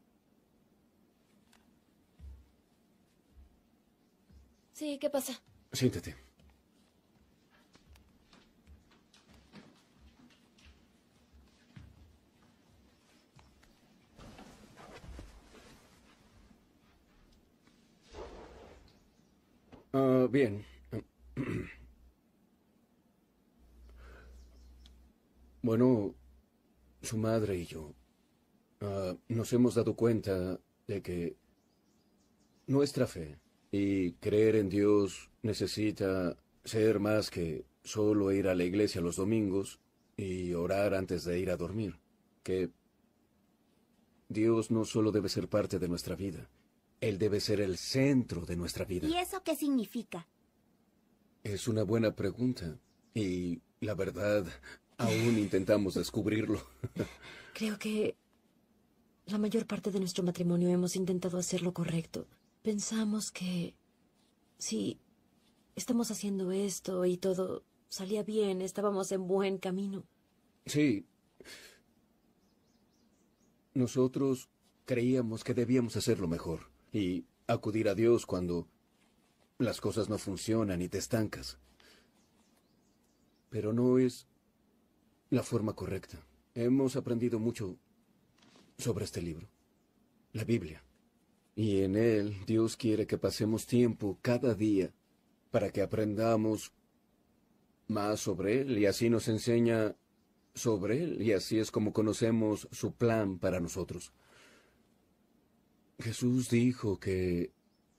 Sí, ¿qué pasa? Siéntate. Ah, bien. Bueno, su madre y yo ah, nos hemos dado cuenta de que nuestra fe y creer en Dios necesita ser más que solo ir a la iglesia los domingos y orar antes de ir a dormir. Que Dios no solo debe ser parte de nuestra vida, Él debe ser el centro de nuestra vida. ¿Y eso qué significa? Es una buena pregunta y la verdad, aún intentamos descubrirlo. Creo que la mayor parte de nuestro matrimonio hemos intentado hacer lo correcto. Pensamos que si estamos haciendo esto y todo salía bien, estábamos en buen camino. Sí. Nosotros creíamos que debíamos hacerlo mejor y acudir a Dios cuando las cosas no funcionan y te estancas. Pero no es la forma correcta. Hemos aprendido mucho sobre este libro, la Biblia. Y en él Dios quiere que pasemos tiempo cada día para que aprendamos más sobre Él y así nos enseña sobre Él y así es como conocemos su plan para nosotros. Jesús dijo que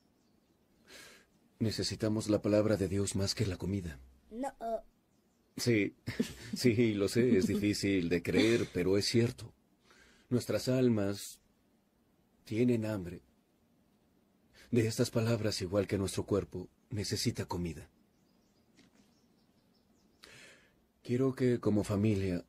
necesitamos la palabra de Dios más que la comida. No. Sí, sí, lo sé, es difícil de creer, pero es cierto. Nuestras almas tienen hambre de estas palabras, igual que nuestro cuerpo necesita comida. Quiero que como familia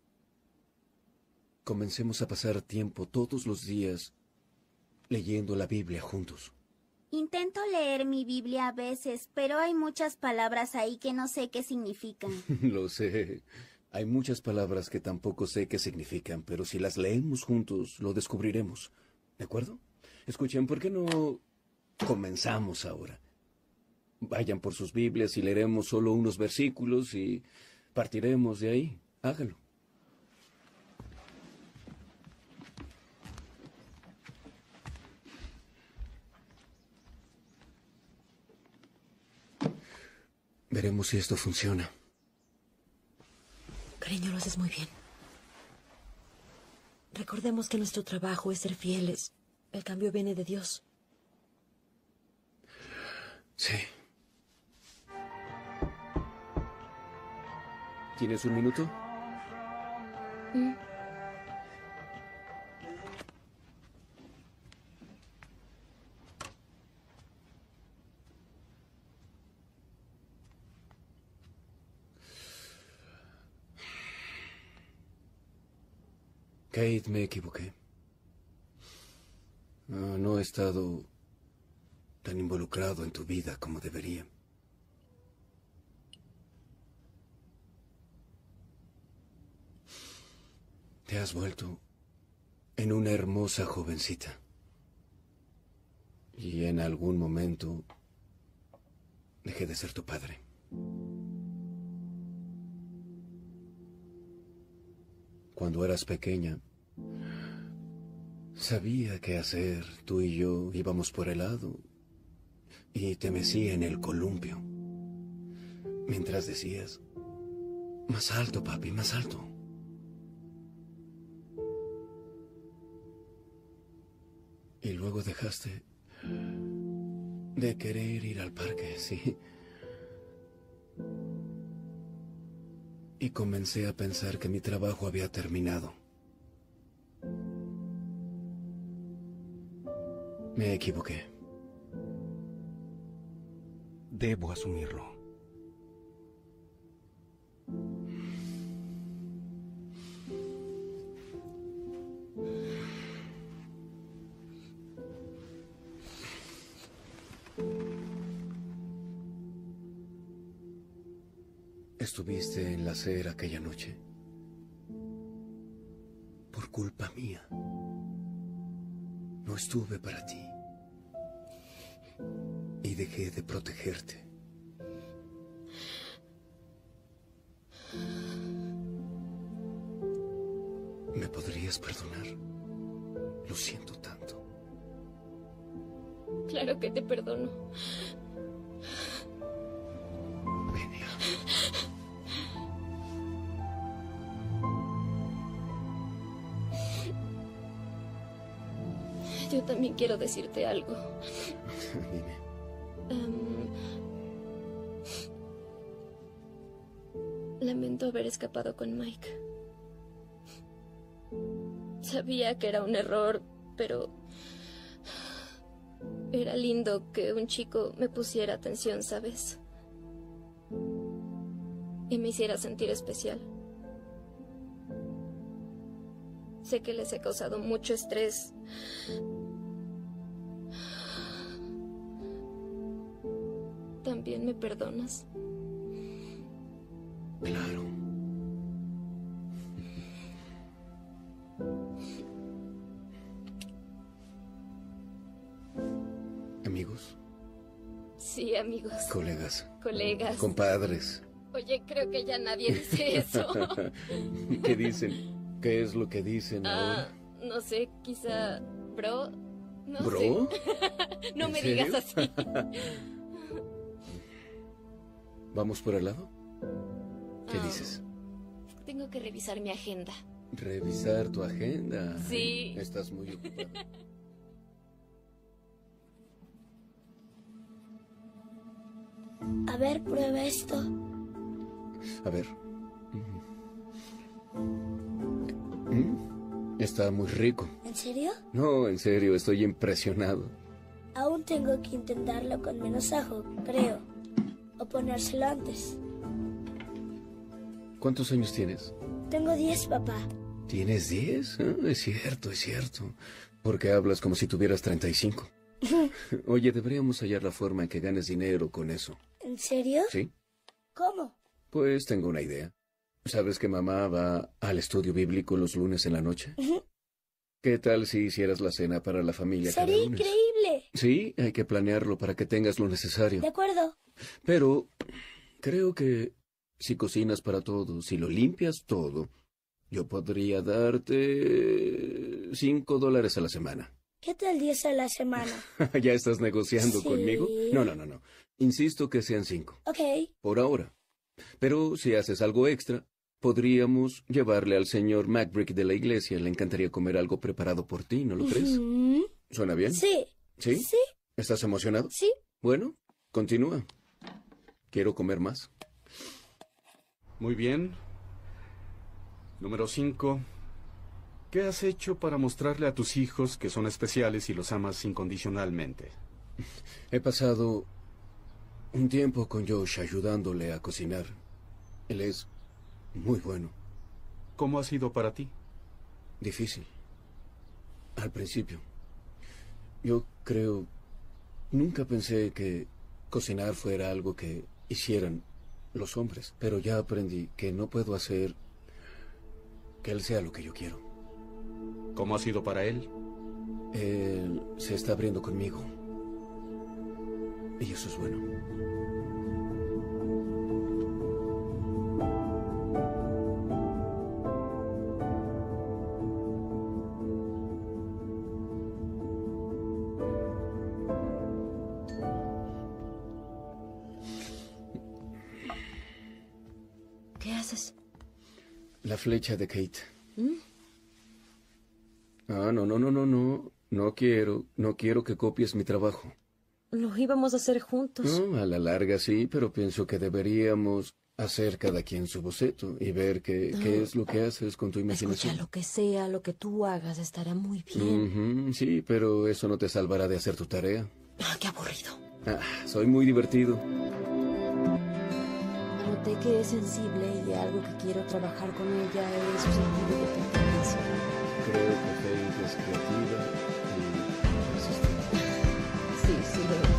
comencemos a pasar tiempo todos los días leyendo la Biblia juntos. Intento leer mi Biblia a veces, pero hay muchas palabras ahí que no sé qué significan. Lo sé. Hay muchas palabras que tampoco sé qué significan, pero si las leemos juntos, lo descubriremos. ¿De acuerdo? Escuchen, ¿por qué no comenzamos ahora? Vayan por sus Biblias y leeremos solo unos versículos y partiremos de ahí. Háganlo. Veremos si esto funciona. Cariño, lo haces muy bien. Recordemos que nuestro trabajo es ser fieles. El cambio viene de Dios. Sí. ¿Tienes un minuto? ¿Mm? Kate, me equivoqué. No, no he estado tan involucrado en tu vida como debería. Te has vuelto en una hermosa jovencita. Y en algún momento dejé de ser tu padre. Cuando eras pequeña, sabía qué hacer. Tú y yo íbamos por el lado y te mecía en el columpio. Mientras decías, más alto, papi, más alto. Y luego dejaste de querer ir al parque, sí. Y comencé a pensar que mi trabajo había terminado. Me equivoqué. Debo asumirlo. Estuviste en la acera aquella noche. Por culpa mía. No estuve para ti. Y dejé de protegerte. ¿Me podrías perdonar? Lo siento tanto. Claro que te perdono. Yo también quiero decirte algo. Dime. Um, lamento haber escapado con Mike. Sabía que era un error, pero era lindo que un chico me pusiera atención, ¿sabes? Y me hiciera sentir especial. Sé que les he causado mucho estrés. ¿También me perdonas? Claro. ¿Amigos? Sí, amigos. Colegas. Colegas. Compadres. Oye, creo que ya nadie dice eso. ¿Qué dicen? ¿Qué es lo que dicen Ah, ahora? no sé, quizá... Bro. No ¿Bro? sé. No ¿En me serio? digas así. ¿Vamos por el lado? ¿Qué Ah. dices? Tengo que revisar mi agenda. Revisar tu agenda. Sí. Estás muy ocupada. A ver, prueba esto. A ver. Mm. Está muy rico. ¿En serio? No, en serio, estoy impresionado. Aún tengo que intentarlo con menos ajo, creo. O ponérselo antes. ¿Cuántos años tienes? Tengo diez, papá. ¿Tienes diez? Ah, es cierto, es cierto. ¿Por qué hablas como si tuvieras treinta y cinco? Oye, deberíamos hallar la forma en que ganes dinero con eso. ¿En serio? ¿Sí? ¿Cómo? Pues tengo una idea. ¿Sabes que mamá va al estudio bíblico los lunes en la noche? ¿Qué tal si hicieras la cena para la familia cada Sería lunes? increíble. Sí, hay que planearlo para que tengas lo necesario. De acuerdo. Pero creo que si cocinas para todos, si lo limpias todo, yo podría darte cinco dólares a la semana. ¿Qué tal diez a la semana? ¿Ya estás negociando Sí. conmigo? No, no, no, no. Insisto que sean cinco. Ok. Por ahora. Pero si haces algo extra, podríamos llevarle al señor McBrick de la iglesia. Le encantaría comer algo preparado por ti, ¿no lo crees? Ujú. ¿Suena bien? Sí. ¿Sí? Sí. ¿Estás emocionado? Sí. Bueno, continúa. Quiero comer más. Muy bien. Número cinco. ¿Qué has hecho para mostrarle a tus hijos que son especiales y los amas incondicionalmente? He pasado un tiempo con Josh ayudándole a cocinar. Él es muy bueno. ¿Cómo ha sido para ti? Difícil. Al principio. Yo creo... Nunca pensé que cocinar fuera algo que hicieran los hombres, pero ya aprendí que no puedo hacer que él sea lo que yo quiero. ¿Cómo ha sido para él? Él se está abriendo conmigo. Y eso es bueno. ¿Qué haces? La flecha de Kate. ¿Mm? Ah, no, no, no, no, no. No quiero, no quiero que copies mi trabajo. Lo íbamos a hacer juntos. No, a la larga sí, pero pienso que deberíamos hacer cada quien su boceto y ver qué, No. qué es lo que haces con tu Escucha, imaginación. lo que sea, lo que tú hagas estará muy bien. Ujú, sí, pero eso no te salvará de hacer tu tarea. Ah, qué aburrido. Ah, soy muy divertido. Noté que es sensible y algo que quiero trabajar con ella es su sentido de pertenencia. Creo que Kate es creativa y resistente. Sí, sí lo es.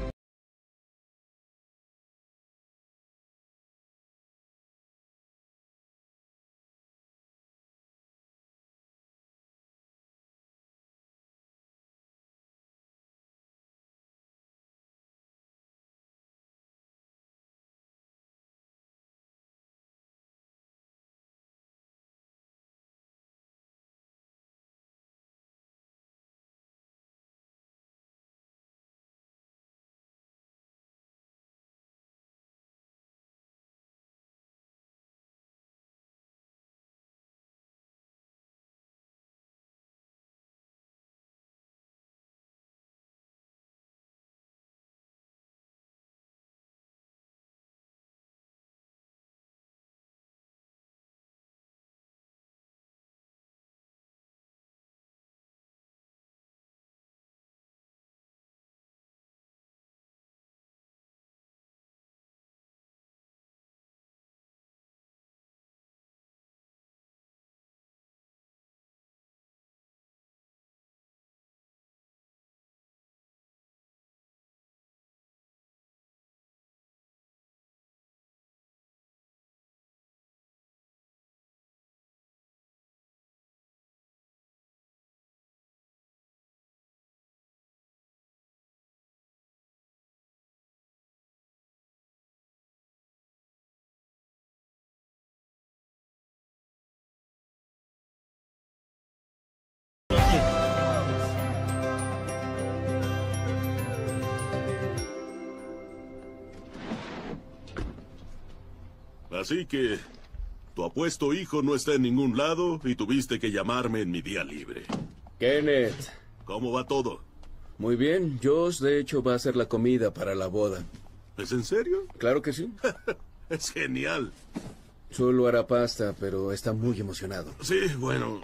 Así que tu apuesto hijo no está en ningún lado y tuviste que llamarme en mi día libre. Kenneth. ¿Cómo va todo? Muy bien. Josh, de hecho, va a hacer la comida para la boda. ¿Es en serio? Claro que sí. Es genial. Solo hará pasta, pero está muy emocionado. Sí, bueno,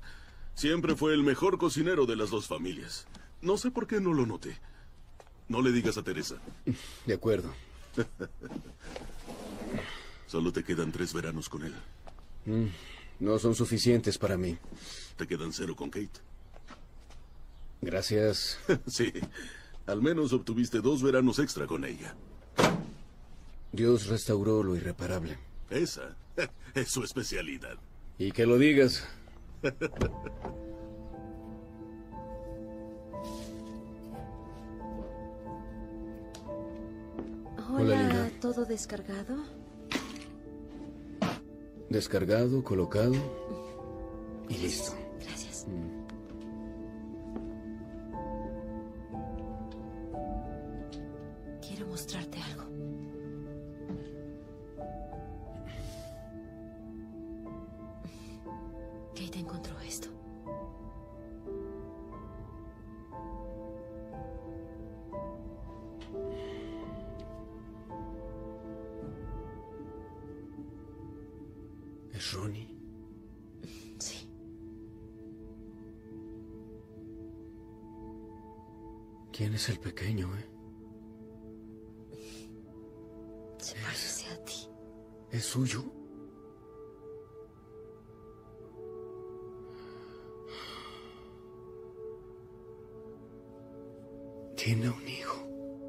siempre fue el mejor cocinero de las dos familias. No sé por qué no lo noté. No le digas a Teresa. De acuerdo. Solo te quedan tres veranos con él. Mm, no son suficientes para mí. Te quedan cero con Kate. Gracias. Sí, al menos obtuviste dos veranos extra con ella. Dios restauró lo irreparable. Esa es su especialidad. Y que lo digas. Hola, Lina. ¿todo descargado? Descargado, colocado y listo. Gracias. Mm. Quiero mostrarte algo. Kate encontró esto. ¿Es Ronnie? Sí. ¿Quién es el pequeño, eh? Se parece a ti. ¿Es suyo? Tiene un hijo.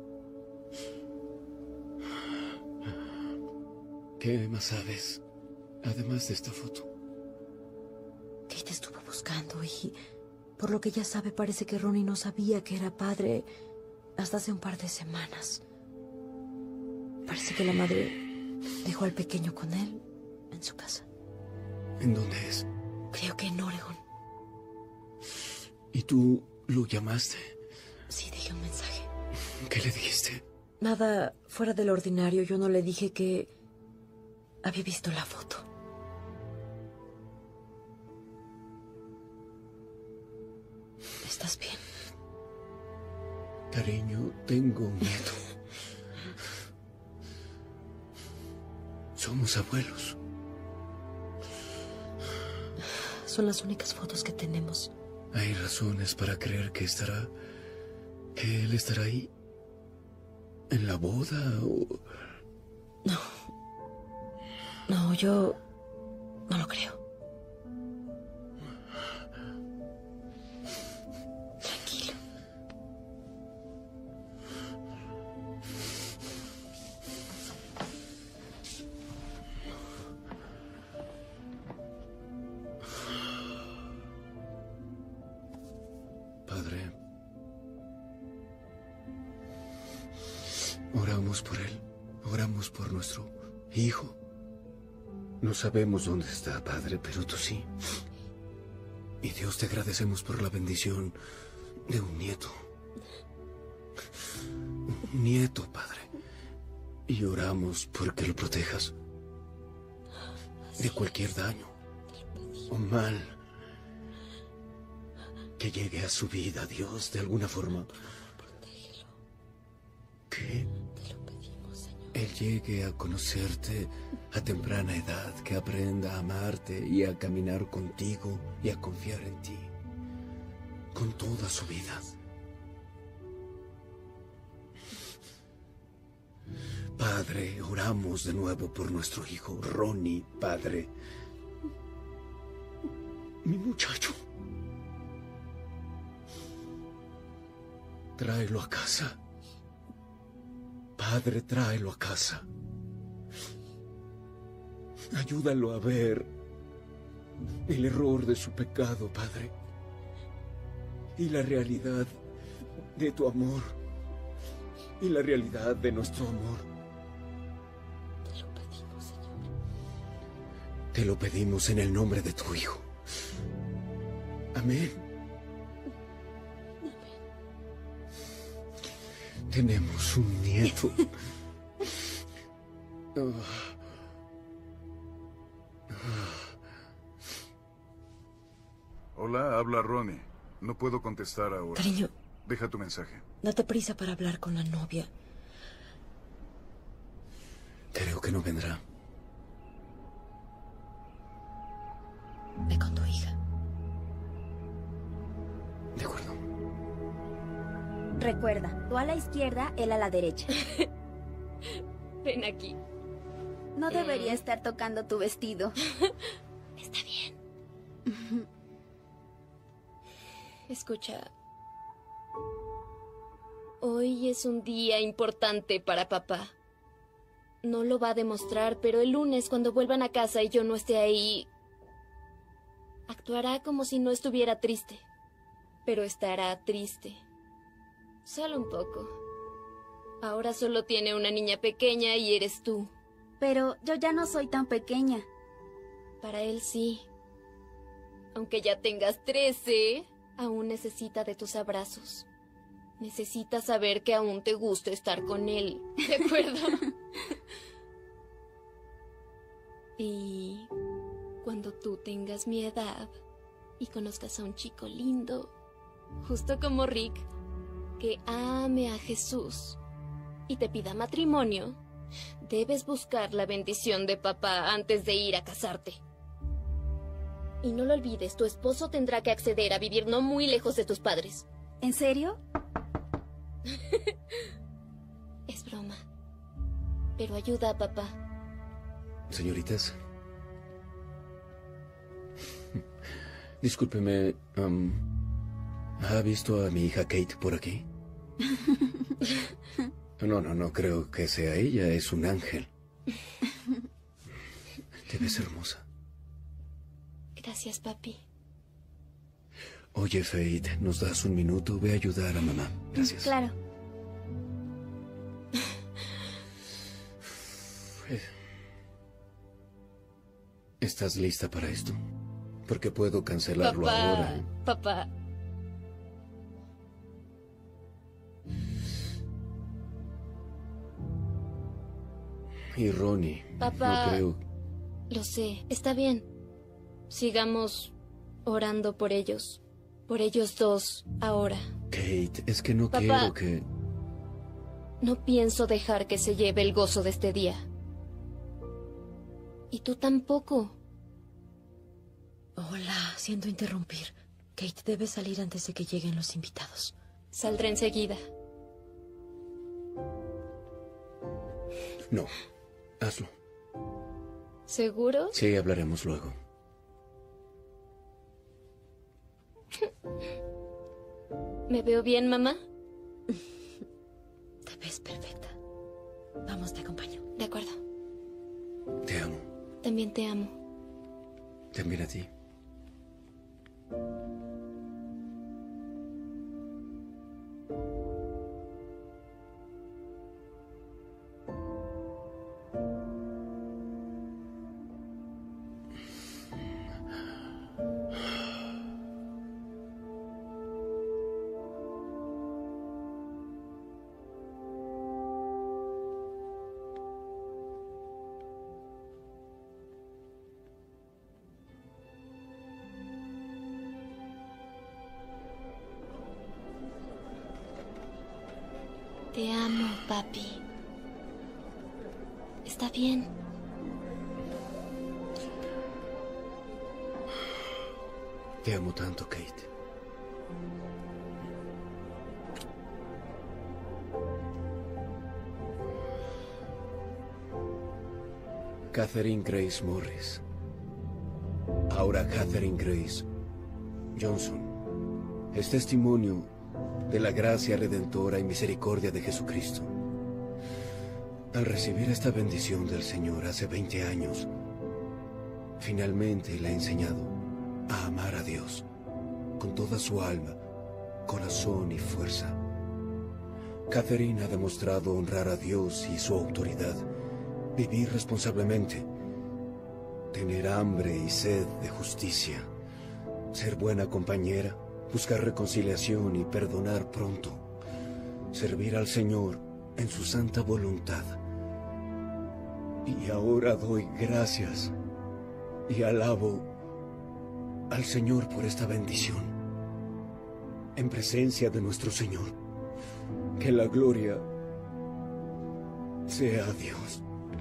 ¿Qué más sabes? Además de esta foto. Kate estuvo buscando y, por lo que ella sabe, parece que Ronnie no sabía que era padre hasta hace un par de semanas. Parece que la madre dejó al pequeño con él en su casa. ¿En dónde es? Creo que en Oregon. ¿Y tú lo llamaste? Sí, dejé un mensaje. ¿Qué le dijiste? Nada fuera del ordinario. Yo no le dije que había visto la foto. ¿Estás bien? Cariño, tengo miedo. Somos abuelos. Son las únicas fotos que tenemos. Hay razones para creer que estará... que él estará ahí. ¿En la boda o...? No. No, yo no lo creo. Tranquilo. Padre, oramos por él, oramos por nuestro hijo. No sabemos dónde está, Padre, pero tú sí. Y Dios, te agradecemos por la bendición de un nieto. Un nieto, Padre. Y oramos porque lo protejas de cualquier daño o mal que llegue a su vida, Dios, de alguna forma. Que él llegue a conocerte a temprana edad, que aprenda a amarte y a caminar contigo y a confiar en ti con toda su vida. Padre, oramos de nuevo por nuestro hijo Ronnie, Padre. Mi muchacho. Tráelo a casa. Padre, tráelo a casa. Ayúdalo a ver el error de su pecado, Padre, y la realidad de tu amor, y la realidad de nuestro amor. Te lo pedimos, Señor. Te lo pedimos en el nombre de tu Hijo. Amén. Tenemos un nieto. Oh. Hola, habla Ronnie. No puedo contestar ahora. Cariño. Deja tu mensaje. Date prisa para hablar con la novia. Creo que no vendrá. Ve con tu hija. De acuerdo. Recuerda, tú a la izquierda, él a la derecha. Ven aquí. No debería estar tocando tu vestido. Está bien. Escucha, Hoy es un día importante para papá. No lo va a demostrar, pero el lunes, cuando vuelvan a casa y yo no esté ahí, actuará como si no estuviera triste. Pero estará triste. Solo un poco. Ahora solo tiene una niña pequeña y eres tú. Pero yo ya no soy tan pequeña. Para él sí. Aunque ya tengas trece, aún necesita de tus abrazos. Necesita saber que aún te gusta estar con él. ¿De acuerdo? Y cuando tú tengas mi edad y conozcas a un chico lindo, justo como Rick, que ame a Jesús y te pida matrimonio, debes buscar la bendición de papá antes de ir a casarte. Y no lo olvides, tu esposo tendrá que acceder a vivir no muy lejos de tus padres. ¿En serio? Es broma. Pero ayuda a papá. Señoritas. Discúlpeme, um, ¿ha visto a mi hija Kate por aquí? No, no, no creo que sea ella, es un ángel. Te ves hermosa. Gracias, papi. Oye, Faith, ¿nos das un minuto? Ve a ayudar a mamá. Gracias. Claro. ¿Estás lista para esto? Porque puedo cancelarlo Papá, ahora. ¿eh? Papá. Y Ronnie, Papá. no creo... Lo sé, está bien. Sigamos orando por ellos. Por ellos dos, ahora. Kate, es que no Papá. quiero que... No pienso dejar que se lleve el gozo de este día. Y tú tampoco. Hola, siento interrumpir. Kate, debe salir antes de que lleguen los invitados. Saldré enseguida. No, hazlo. ¿Seguro? Sí, hablaremos luego. ¿Me veo bien, mamá? Te ves perfecta. Vamos, te acompaño. De acuerdo. Te amo. También te amo. También a ti. Te amo, papi. Está bien. Te amo tanto, Kate. Catherine Grace Morris. Ahora Catherine Grace Johnson. Es testimonio de la gracia redentora y misericordia de Jesucristo. Al recibir esta bendición del Señor hace veinte años, finalmente le ha enseñado a amar a Dios con toda su alma, corazón y fuerza. Catherine ha demostrado honrar a Dios y su autoridad, vivir responsablemente, tener hambre y sed de justicia, ser buena compañera, buscar reconciliación y perdonar pronto, servir al Señor en su santa voluntad. Y ahora doy gracias y alabo al Señor por esta bendición. En presencia de nuestro Señor, que la gloria sea a Dios.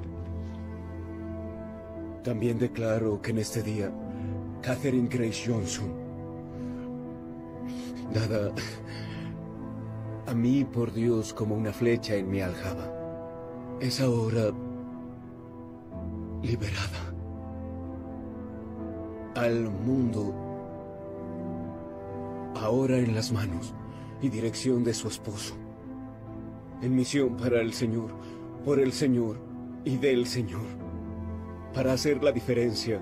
También declaro que en este día, Catherine Grace Johnson, dada a mí por Dios como una flecha en mi aljaba, es ahora liberada al mundo, ahora en las manos y dirección de su esposo, En misión para el Señor, por el Señor y del Señor. Para hacer la diferencia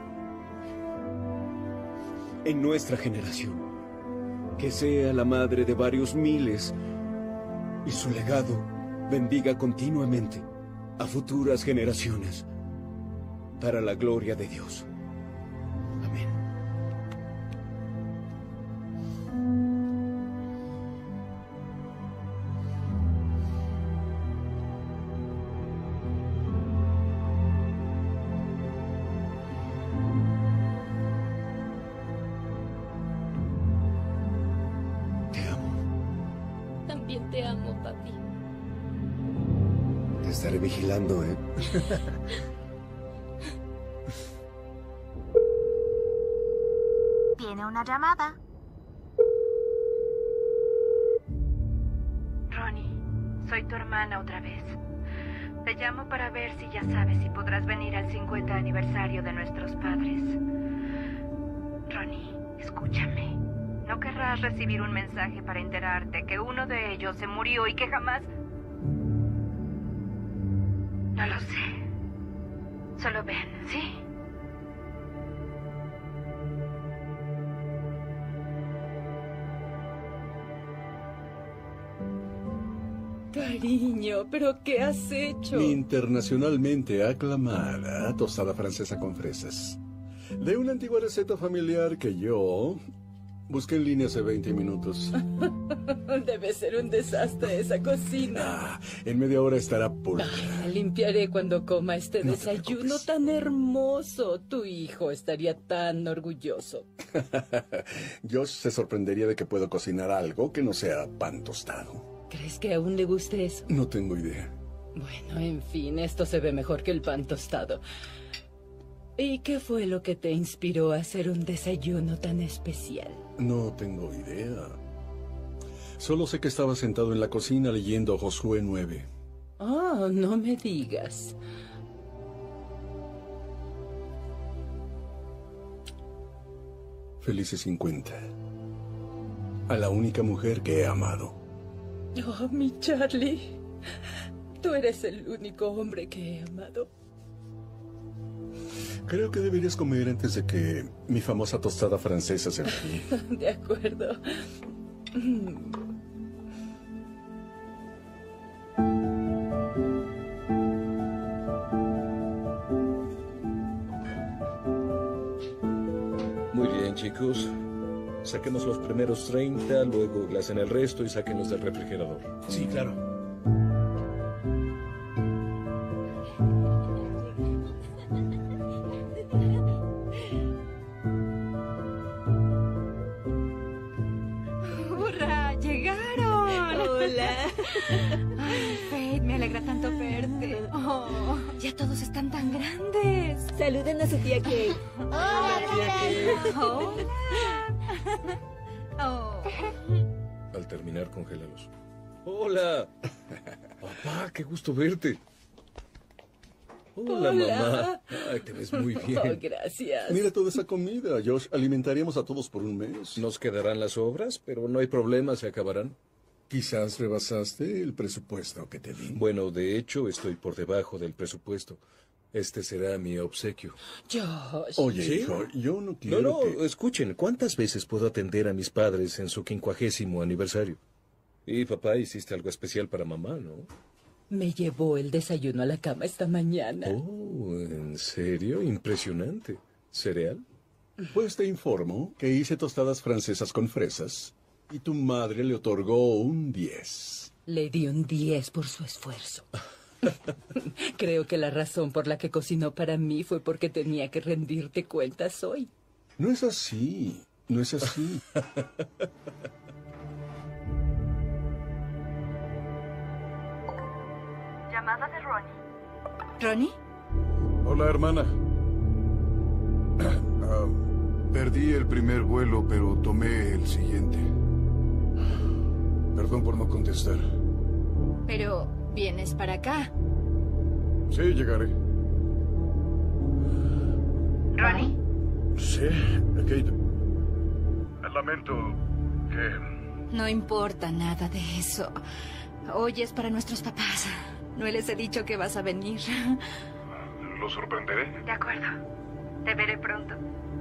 en nuestra generación. Que sea la madre de varios miles y su legado bendiga continuamente a futuras generaciones para la gloria de Dios. Amén. También te amo, papi. Te estaré vigilando, ¿eh? Tiene una llamada. Ronnie, soy tu hermana otra vez. Te llamo para ver si ya sabes si podrás venir al cincuenta aniversario de nuestros padres. Ronnie, escúchame. No querrás recibir un mensaje para enterarte que uno de ellos se murió y que jamás... No lo sé. Solo ven, ¿sí? Cariño, ¿pero qué has hecho? Mi internacionalmente aclamada tostada francesa con fresas. De una antigua receta familiar que yo busqué en línea hace veinte minutos. Debe ser un desastre esa cocina. Ah, en media hora estará pulcra. La limpiaré cuando coma este No te desayuno tan hermoso. Tu hijo estaría tan orgulloso. Josh se sorprendería de que puedo cocinar algo que no sea pan tostado. ¿Crees que aún le guste eso? No tengo idea. Bueno, en fin, esto se ve mejor que el pan tostado. ¿Y qué fue lo que te inspiró a hacer un desayuno tan especial? No tengo idea. Solo sé que estaba sentado en la cocina leyendo Josué nueve. Oh, no me digas. Felices cincuenta. A la única mujer que he amado. Oh, mi Charlie. Tú eres el único hombre que he amado. Creo que deberías comer antes de que mi famosa tostada francesa se enfríe. De acuerdo. Muy bien, chicos. Saquemos los primeros treinta, luego glasen el resto y sáquenlos del refrigerador. Sí, claro. ¡Hurra! ¡Llegaron! Hola. Ay, Faith, me alegra tanto verte. Oh, ya todos están tan grandes. Saluden a su tía Kate. Hola, tía Kate. Hola. Oh. Al terminar, congélalos. ¡Hola! Papá, qué gusto verte. Hola, Hola. mamá. Ay, te ves muy bien. Oh, gracias. Mira toda esa comida, Josh. Alimentaríamos a todos por un mes. Nos quedarán las sobras, pero no hay problema, se acabarán. Quizás rebasaste el presupuesto que te di. Bueno, de hecho, estoy por debajo del presupuesto. Este será mi obsequio. Josh. Oye, ¿Sí? hijo, yo no quiero No, no, que... escuchen, ¿cuántas veces puedo atender a mis padres en su quincuagésimo aniversario? Y papá, hiciste algo especial para mamá, ¿no? Me llevó el desayuno a la cama esta mañana. Oh, ¿en serio? Impresionante. ¿Cereal? Pues te informo que hice tostadas francesas con fresas y tu madre le otorgó un diez. Le di un diez por su esfuerzo. Creo que la razón por la que cocinó para mí fue porque tenía que rendirte cuentas hoy. No es así, no es así. Llamada de Ronnie. ¿Ronnie? Hola, hermana. Ah, perdí el primer vuelo, pero tomé el siguiente. Perdón por no contestar. Pero vienes para acá. Sí, llegaré. ¿Ronnie? Sí, Kate. Lamento que... No importa nada de eso. Hoy es para nuestros papás. No les he dicho que vas a venir. ¿Lo sorprenderé? De acuerdo. Te veré pronto.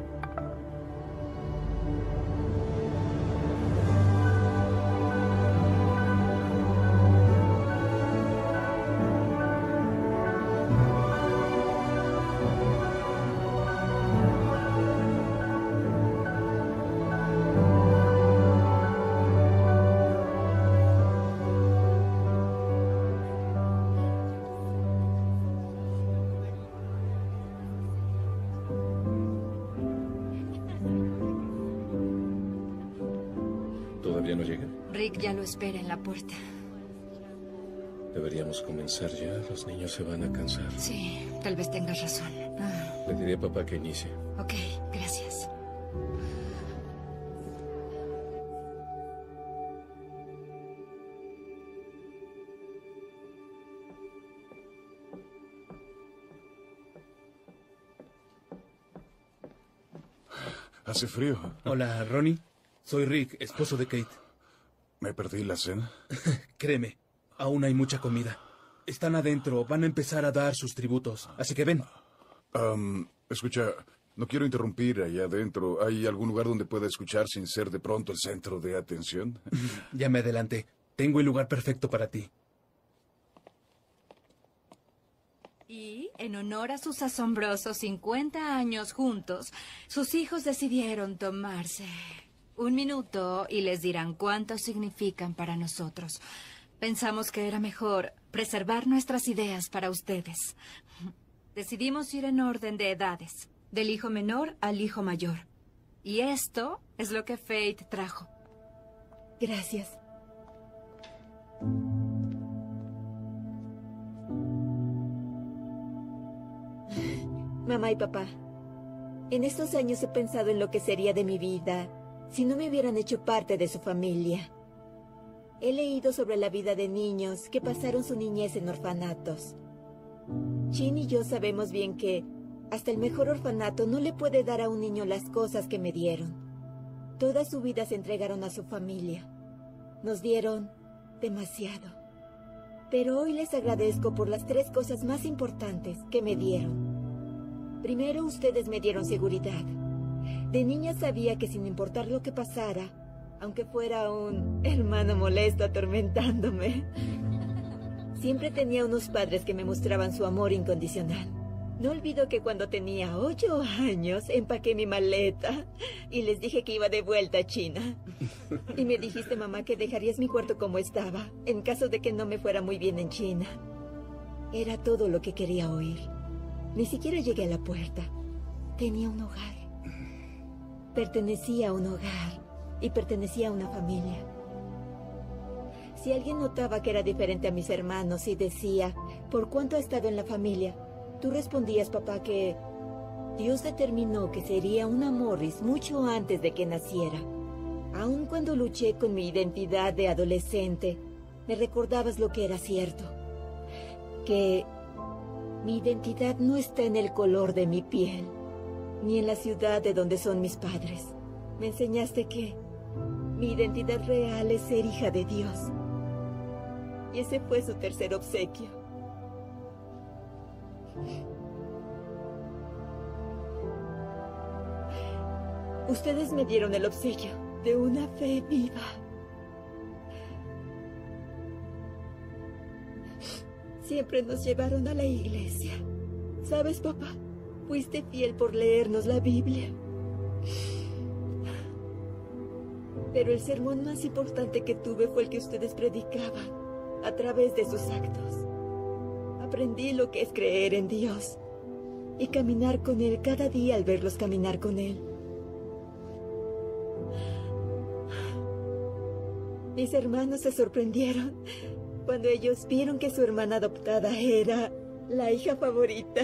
¿Todavía no llega? Rick ya lo espera en la puerta. Deberíamos comenzar ya. Los niños se van a cansar. Sí, tal vez tengas razón. Ah, Le diré a papá que inicie. ok, gracias. Hace frío. Hola, Ronnie. Soy Rick, esposo de Kate. ¿Me perdí la cena? Créeme, aún hay mucha comida. Están adentro, van a empezar a dar sus tributos. Así que ven. Um, escucha, no quiero interrumpir allá adentro. ¿Hay algún lugar donde pueda escuchar sin ser de pronto el centro de atención? Ya me adelanté. Tengo el lugar perfecto para ti. Y, en honor a sus asombrosos cincuenta años juntos, sus hijos decidieron tomarse un minuto y les dirán cuánto significan para nosotros. Pensamos que era mejor preservar nuestras ideas para ustedes. Decidimos ir en orden de edades, del hijo menor al hijo mayor. Y esto es lo que Faith trajo. Gracias. Mamá y papá, en estos años he pensado en lo que sería de mi vida si no me hubieran hecho parte de su familia. He leído sobre la vida de niños que pasaron su niñez en orfanatos. Chin y yo sabemos bien que hasta el mejor orfanato no le puede dar a un niño las cosas que me dieron. Toda su vida se entregaron a su familia. Nos dieron demasiado. Pero hoy les agradezco por las tres cosas más importantes que me dieron. Primero, ustedes me dieron seguridad. De niña sabía que sin importar lo que pasara, aunque fuera un hermano molesto atormentándome, siempre tenía unos padres que me mostraban su amor incondicional. No olvido que cuando tenía ocho años empaqué mi maleta y les dije que iba de vuelta a China. Y me dijiste, mamá, que dejarías mi cuarto como estaba en caso de que no me fuera muy bien en China. Era todo lo que quería oír. Ni siquiera llegué a la puerta. Tenía un hogar. Pertenecía a un hogar y pertenecía a una familia. Si alguien notaba que era diferente a mis hermanos y decía, ¿por cuánto ha estado en la familia?, tú respondías, papá, que Dios determinó que sería una Morris mucho antes de que naciera. Aun cuando luché con mi identidad de adolescente, me recordabas lo que era cierto. Que mi identidad no está en el color de mi piel, ni en la ciudad de donde son mis padres. Me enseñaste que mi identidad real es ser hija de Dios. Y ese fue su tercer obsequio. Ustedes me dieron el obsequio de una fe viva. Siempre nos llevaron a la iglesia. ¿Sabes, papá? Fuiste fiel por leernos la Biblia. Pero el sermón más importante que tuve fue el que ustedes predicaban a través de sus actos. Aprendí lo que es creer en Dios y caminar con Él cada día al verlos caminar con Él. Mis hermanos se sorprendieron cuando ellos vieron que su hermana adoptada era la hija favorita.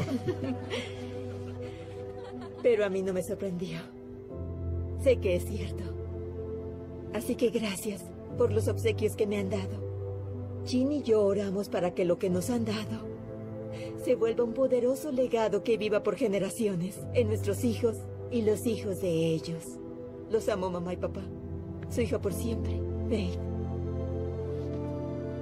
Pero a mí no me sorprendió. Sé que es cierto. Así que gracias por los obsequios que me han dado. Chin y yo oramos para que lo que nos han dado se vuelva un poderoso legado que viva por generaciones en nuestros hijos y los hijos de ellos. Los amo, mamá y papá. Su hija por siempre, Faith.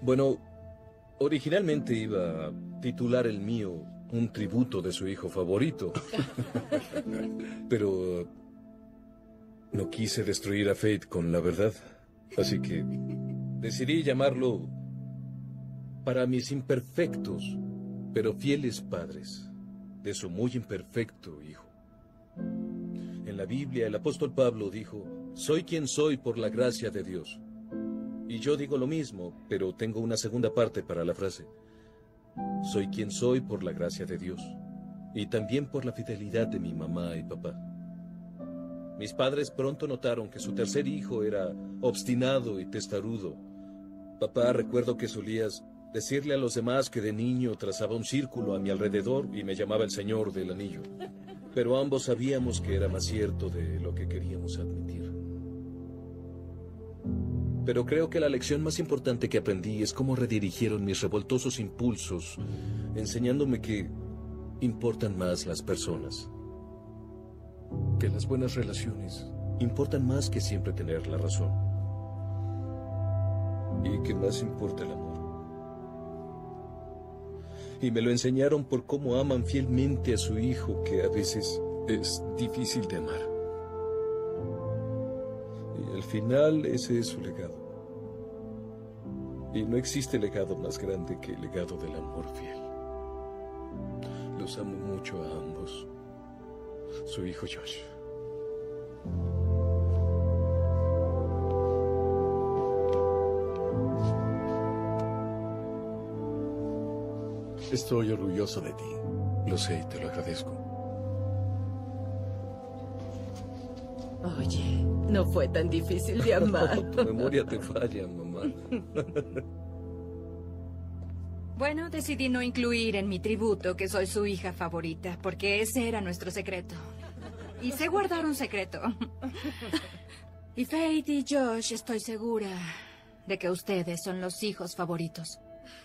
Bueno, originalmente iba a titular el mío un tributo de su hijo favorito. Pero no quise destruir a Fate con la verdad. Así que decidí llamarlo Para mis imperfectos, pero fieles padres, de su muy imperfecto hijo. En la Biblia, el apóstol Pablo dijo, soy quien soy por la gracia de Dios. Y yo digo lo mismo, pero tengo una segunda parte para la frase. Soy quien soy por la gracia de Dios, y también por la fidelidad de mi mamá y papá. Mis padres pronto notaron que su tercer hijo era obstinado y testarudo. Papá, recuerdo que solías decirle a los demás que de niño trazaba un círculo a mi alrededor y me llamaba el Señor del Anillo. Pero ambos sabíamos que era más cierto de lo que queríamos admitir. Pero creo que la lección más importante que aprendí es cómo redirigieron mis revoltosos impulsos, enseñándome que importan más las personas. Que las buenas relaciones importan más que siempre tener la razón. Y que más importa el amor. Y me lo enseñaron por cómo aman fielmente a su hijo, que a veces es difícil de amar. Y al final ese es su legado. Y no existe legado más grande que el legado del amor fiel. Los amo mucho a ambos. Su hijo Josh. Estoy orgulloso de ti. Lo sé y te lo agradezco. Oye, no fue tan difícil de amar. Tu memoria te falla, mamá. Bueno, decidí no incluir en mi tributo que soy su hija favorita, porque ese era nuestro secreto. Y sé guardar un secreto. Y Fate y Josh, estoy segura de que ustedes son los hijos favoritos.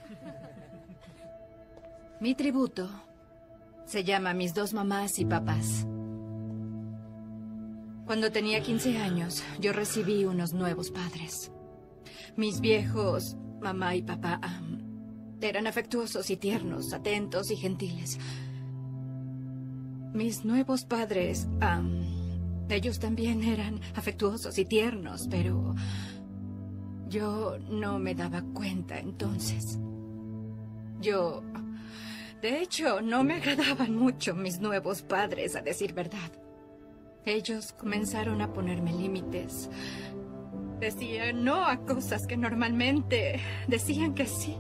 Mi tributo se llama Mis dos mamás y papás. Cuando tenía quince años, yo recibí unos nuevos padres. Mis viejos mamá y papá um, eran afectuosos y tiernos, atentos y gentiles. Mis nuevos padres, um, ellos también eran afectuosos y tiernos, pero yo no me daba cuenta entonces. Yo... De hecho, no me agradaban mucho mis nuevos padres, a decir verdad. Ellos comenzaron a ponerme límites. Decían no a cosas que normalmente decían que sí.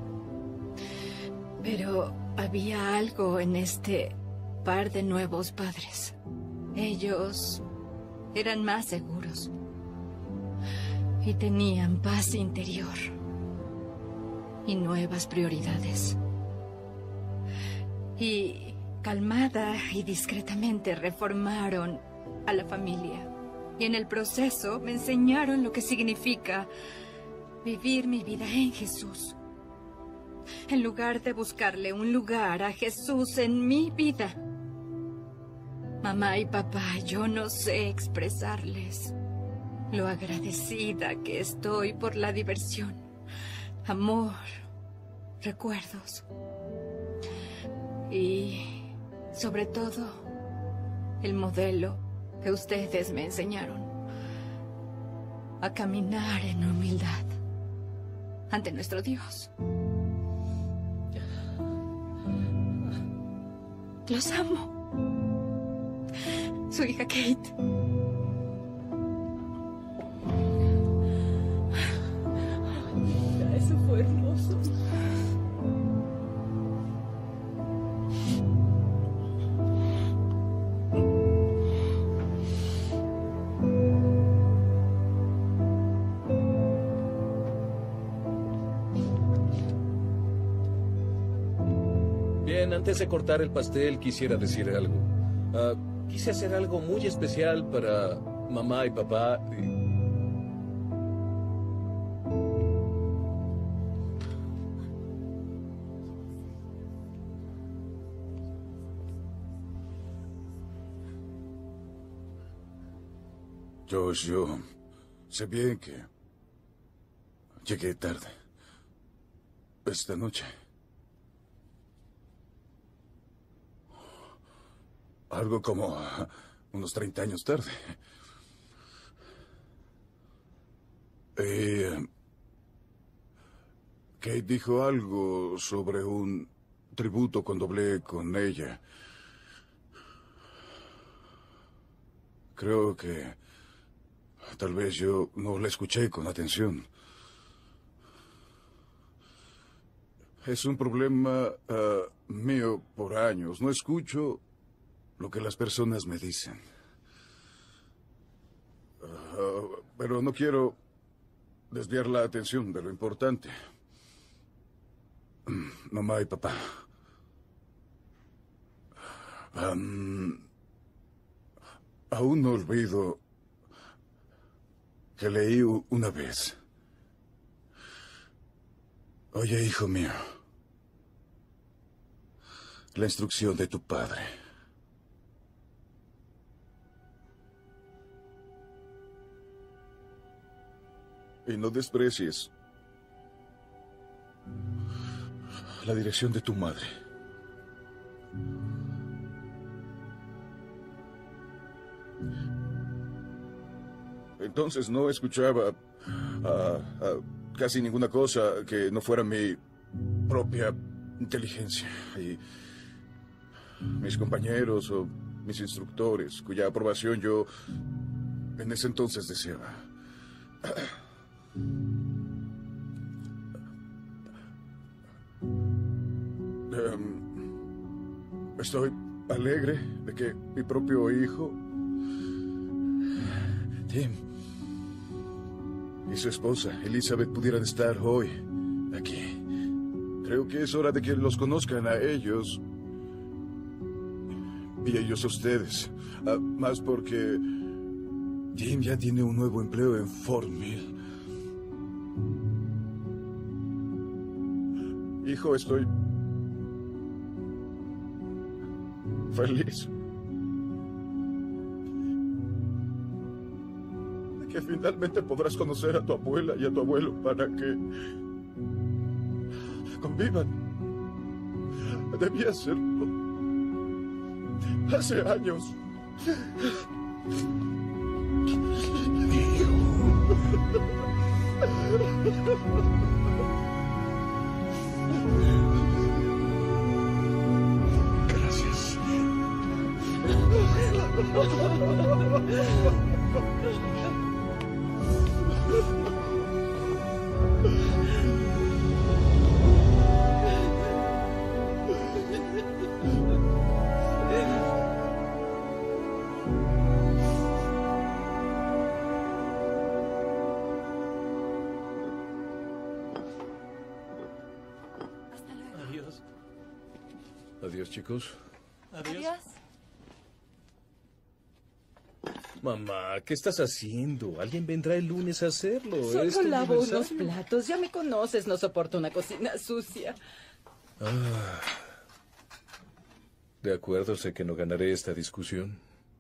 Pero había algo en este par de nuevos padres. Ellos eran más seguros. Y tenían paz interior. Y nuevas prioridades. Y calmada y discretamente reformaron a la familia. Y en el proceso me enseñaron lo que significa vivir mi vida en Jesús. En lugar de buscarle un lugar a Jesús en mi vida. Mamá y papá, yo no sé expresarles lo agradecida que estoy por la diversión, amor, recuerdos. Y, sobre todo, el modelo que ustedes me enseñaron a caminar en humildad ante nuestro Dios. Los amo. Su hija Kate. Eso fue hermoso. Antes de cortar el pastel, quisiera decir algo. Uh, quise hacer algo muy especial para mamá y papá. Josh, yo sé bien que llegué tarde. esta noche. Algo como unos treinta años tarde. Eh, Kate dijo algo sobre un tributo cuando hablé con ella. Creo que tal vez yo no la escuché con atención. Es un problema uh, mío por años. No escucho lo que las personas me dicen. Uh, pero no quiero desviar la atención de lo importante. Mamá y papá. Um, aún no olvido que leí una vez. Oye, hijo mío, la instrucción de tu padre. Y no desprecies la dirección de tu madre. Entonces no escuchaba uh, uh, casi ninguna cosa que no fuera mi propia inteligencia y mis compañeros o mis instructores, cuya aprobación yo en ese entonces deseaba. Um, estoy alegre de que mi propio hijo, Tim, y su esposa, Elizabeth, pudieran estar hoy aquí. Creo que es hora de que los conozcan a ellos y ellos a ustedes. Uh, más porque Jim ya tiene un nuevo empleo en Fort Mill. Hijo, estoy feliz de que finalmente podrás conocer a tu abuela y a tu abuelo para que convivan. Debía hacerlo hace años. Gracias. Adiós. Adiós, chicos. Adiós. Mamá, ¿qué estás haciendo? Alguien vendrá el lunes a hacerlo. Solo Es tu lavo unos aniversario. platos. Ya me conoces, no soporto una cocina sucia. Ah, de acuerdo, sé que no ganaré esta discusión.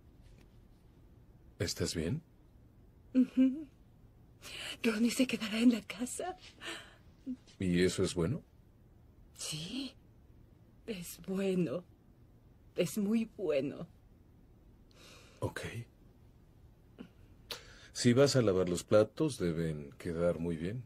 ¿Estás bien? Ujú. Ronnie se quedará en la casa. ¿Y eso es bueno? Sí, es bueno. Es muy bueno. Ok. Si vas a lavar los platos, deben quedar muy bien.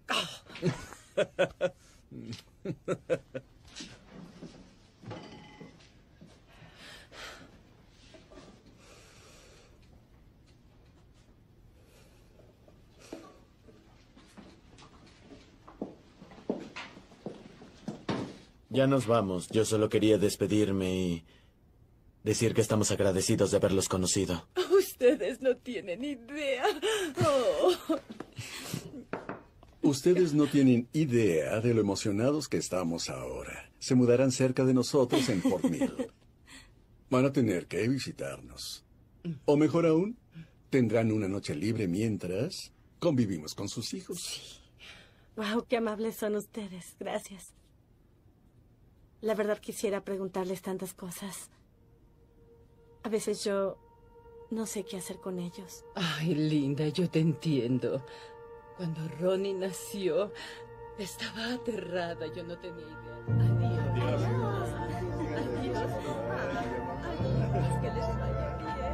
Ya nos vamos. Yo solo quería despedirme y decir que estamos agradecidos de haberlos conocido. Ustedes no tienen idea. Oh. Ustedes no tienen idea de lo emocionados que estamos ahora. Se mudarán cerca de nosotros en Fort Mill. Van a tener que visitarnos. O mejor aún, tendrán una noche libre mientras convivimos con sus hijos. Wow, qué amables son ustedes. Gracias. La verdad quisiera preguntarles tantas cosas. A veces yo no sé qué hacer con ellos. Ay, linda, yo te entiendo. Cuando Ronnie nació, Estaba aterrada, yo no tenía idea. Adiós. Adiós. Adiós. Adiós. Que les vaya bien.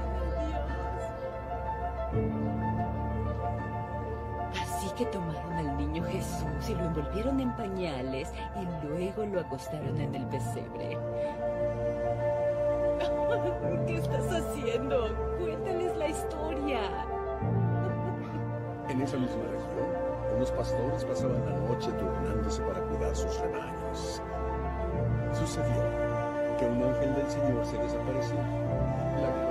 Adiós. Así que tomaron al niño Jesús y lo envolvieron en pañales y luego lo acostaron en el pesebre. ¿Qué estás haciendo? Cuéntales la historia. En esa misma región, unos pastores pasaban la noche turnándose para cuidar sus rebaños. Sucedió que un ángel del Señor se desapareció. La